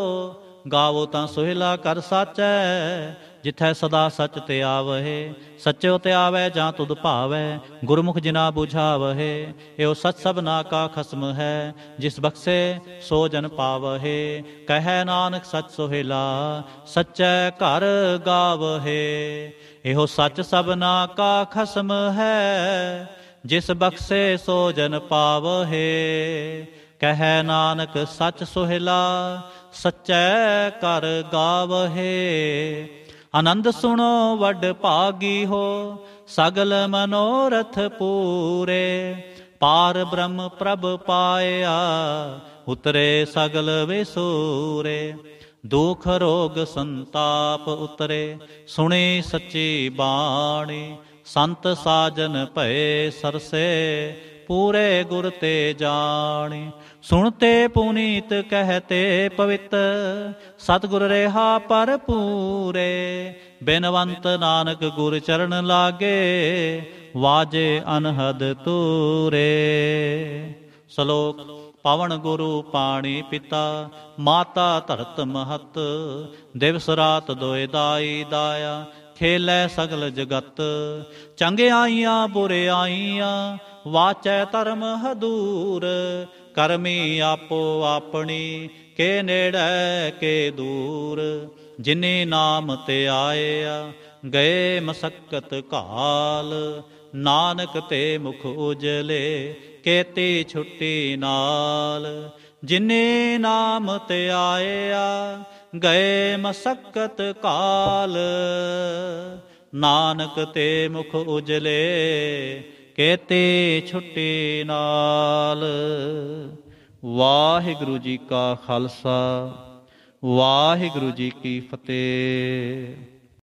ਗਾਵੋ ਤਾਂ ਸੋਹਿਲਾ ਕਰ ਸਾਚੈ, ਜਿਥੈ ਸਦਾ ਸਚ ਤੇ ਆਵਹਿ। ਸਚਿਓ ਤੇ ਆਵੈ ਜਾਂ ਤੁਧ ਭਾਵੈ, ਗੁਰਮੁਖ ਜਿਨਾ ਬੁਝਾਵਹਿ। ਇਹੋ ਸਚ ਸਭਨਾ ਕਾ ਖਸਮ ਹੈ, ਜਿਸ ਬਖਸ਼ੇ ਸੋ ਜਨ ਪਾਵਹਿ। ਕਹਿ ਨਾਨਕ ਸਚ ਸੋਹਿਲਾ ਸਚੈ ਘਰ ਗਾਵਹਿ। ਇਹੋ ਸਚ ਸਭਨਾ ਕਾ ਖਸਮ ਹੈ, ਜਿਸ ਬਖਸ਼ੇ ਸੋ ਜਨ ਪਾਵਹਿ। ਕਹਿ ਨਾਨਕ ਸਚ ਸੋਹਿਲਾ ਸਚੈ ਘਰ ਗਾਵਹਿ। ਆਨੰਦ ਸੁਣੋ ਵੱਡ ਭਾਗੀ ਹੋ, ਸਗਲ ਮਨੋਰਥ ਪੂਰੇ। ਪਾਰ ਬ੍ਰਹਮ ਪ੍ਰਭ ਪਾਇਆ, ਉਤਰੇ ਸਗਲ ਵਿਸੂਰੇ। ਦੁਖ ਰੋਗ ਸੰਤਾਪ ਉਤਰੇ, ਸੁਣੀ ਸੱਚੀ ਬਾਣੀ। ਸੰਤ ਸਾਜਨ ਭਏ ਸਰਸੇ, ਪੂਰੇ ਗੁਰ ਤੇ ਜਾਣੀ। ਸੁਣਤੇ ਪੁਨੀਤ ਕਹਤੇ ਪਵਿੱਤ, ਸਤਿਗੁਰ ਰਿਹਾ ਪਰ ਪੂਰੇ। ਬਿਨਵੰਤ ਨਾਨਕ ਗੁਰ ਚਰਨ ਲਾਗੇ, ਵਾਜੇ ਅਨਹਦ ਤੂਰੇ। ਸ਼ਲੋਕ। ਪਵਨ ਗੁਰੂ ਪਾਣੀ ਪਿਤਾ, ਮਾਤਾ ਧਰਤ ਮਹਤ। ਦਿਵਸ ਰਾਤ ਦੋਇ ਦਾਈ ਦਾਇਆ, ਖੇਲੇ ਸਗਲ ਜਗਤ। ਚੰਗਿਆਈਆਂ ਬੁਰਿਆਈਆਂ, ਵਾਚੈ ਧਰਮ ਹਦੂਰ। ਕਰਮੀ ਆਪੋ ਆਪਣੀ, ਕੇ ਨੇੜੇ ਕੇ ਦੂਰ। ਜਿਨੇ ਨਾਮ ਤੇ ਆਇਆ, ਗਏ ਮਸਕਤ ਘਾਲ। ਨਾਨਕ ਤੇ ਮੁਖ ਉਜਲੇ, ਕੇਤੀ ਛੁੱਟੀ ਨਾਲ। ਜਿਨੇ ਨਾਮ ਤੇ ਆਇਆ, ਗਏ ਮਸਕਤ ਕਾਲ। ਨਾਨਕ ਤੇ ਮੁਖ ਉਜਲੇ, ਕੇਤੀ ਛੁੱਟੀ ਨਾਲ। ਵਾਹਿਗੁਰੂ ਜੀ ਕਾ ਖਾਲਸਾ, ਵਾਹਿਗੁਰੂ ਜੀ ਕੀ ਫਤਿਹ।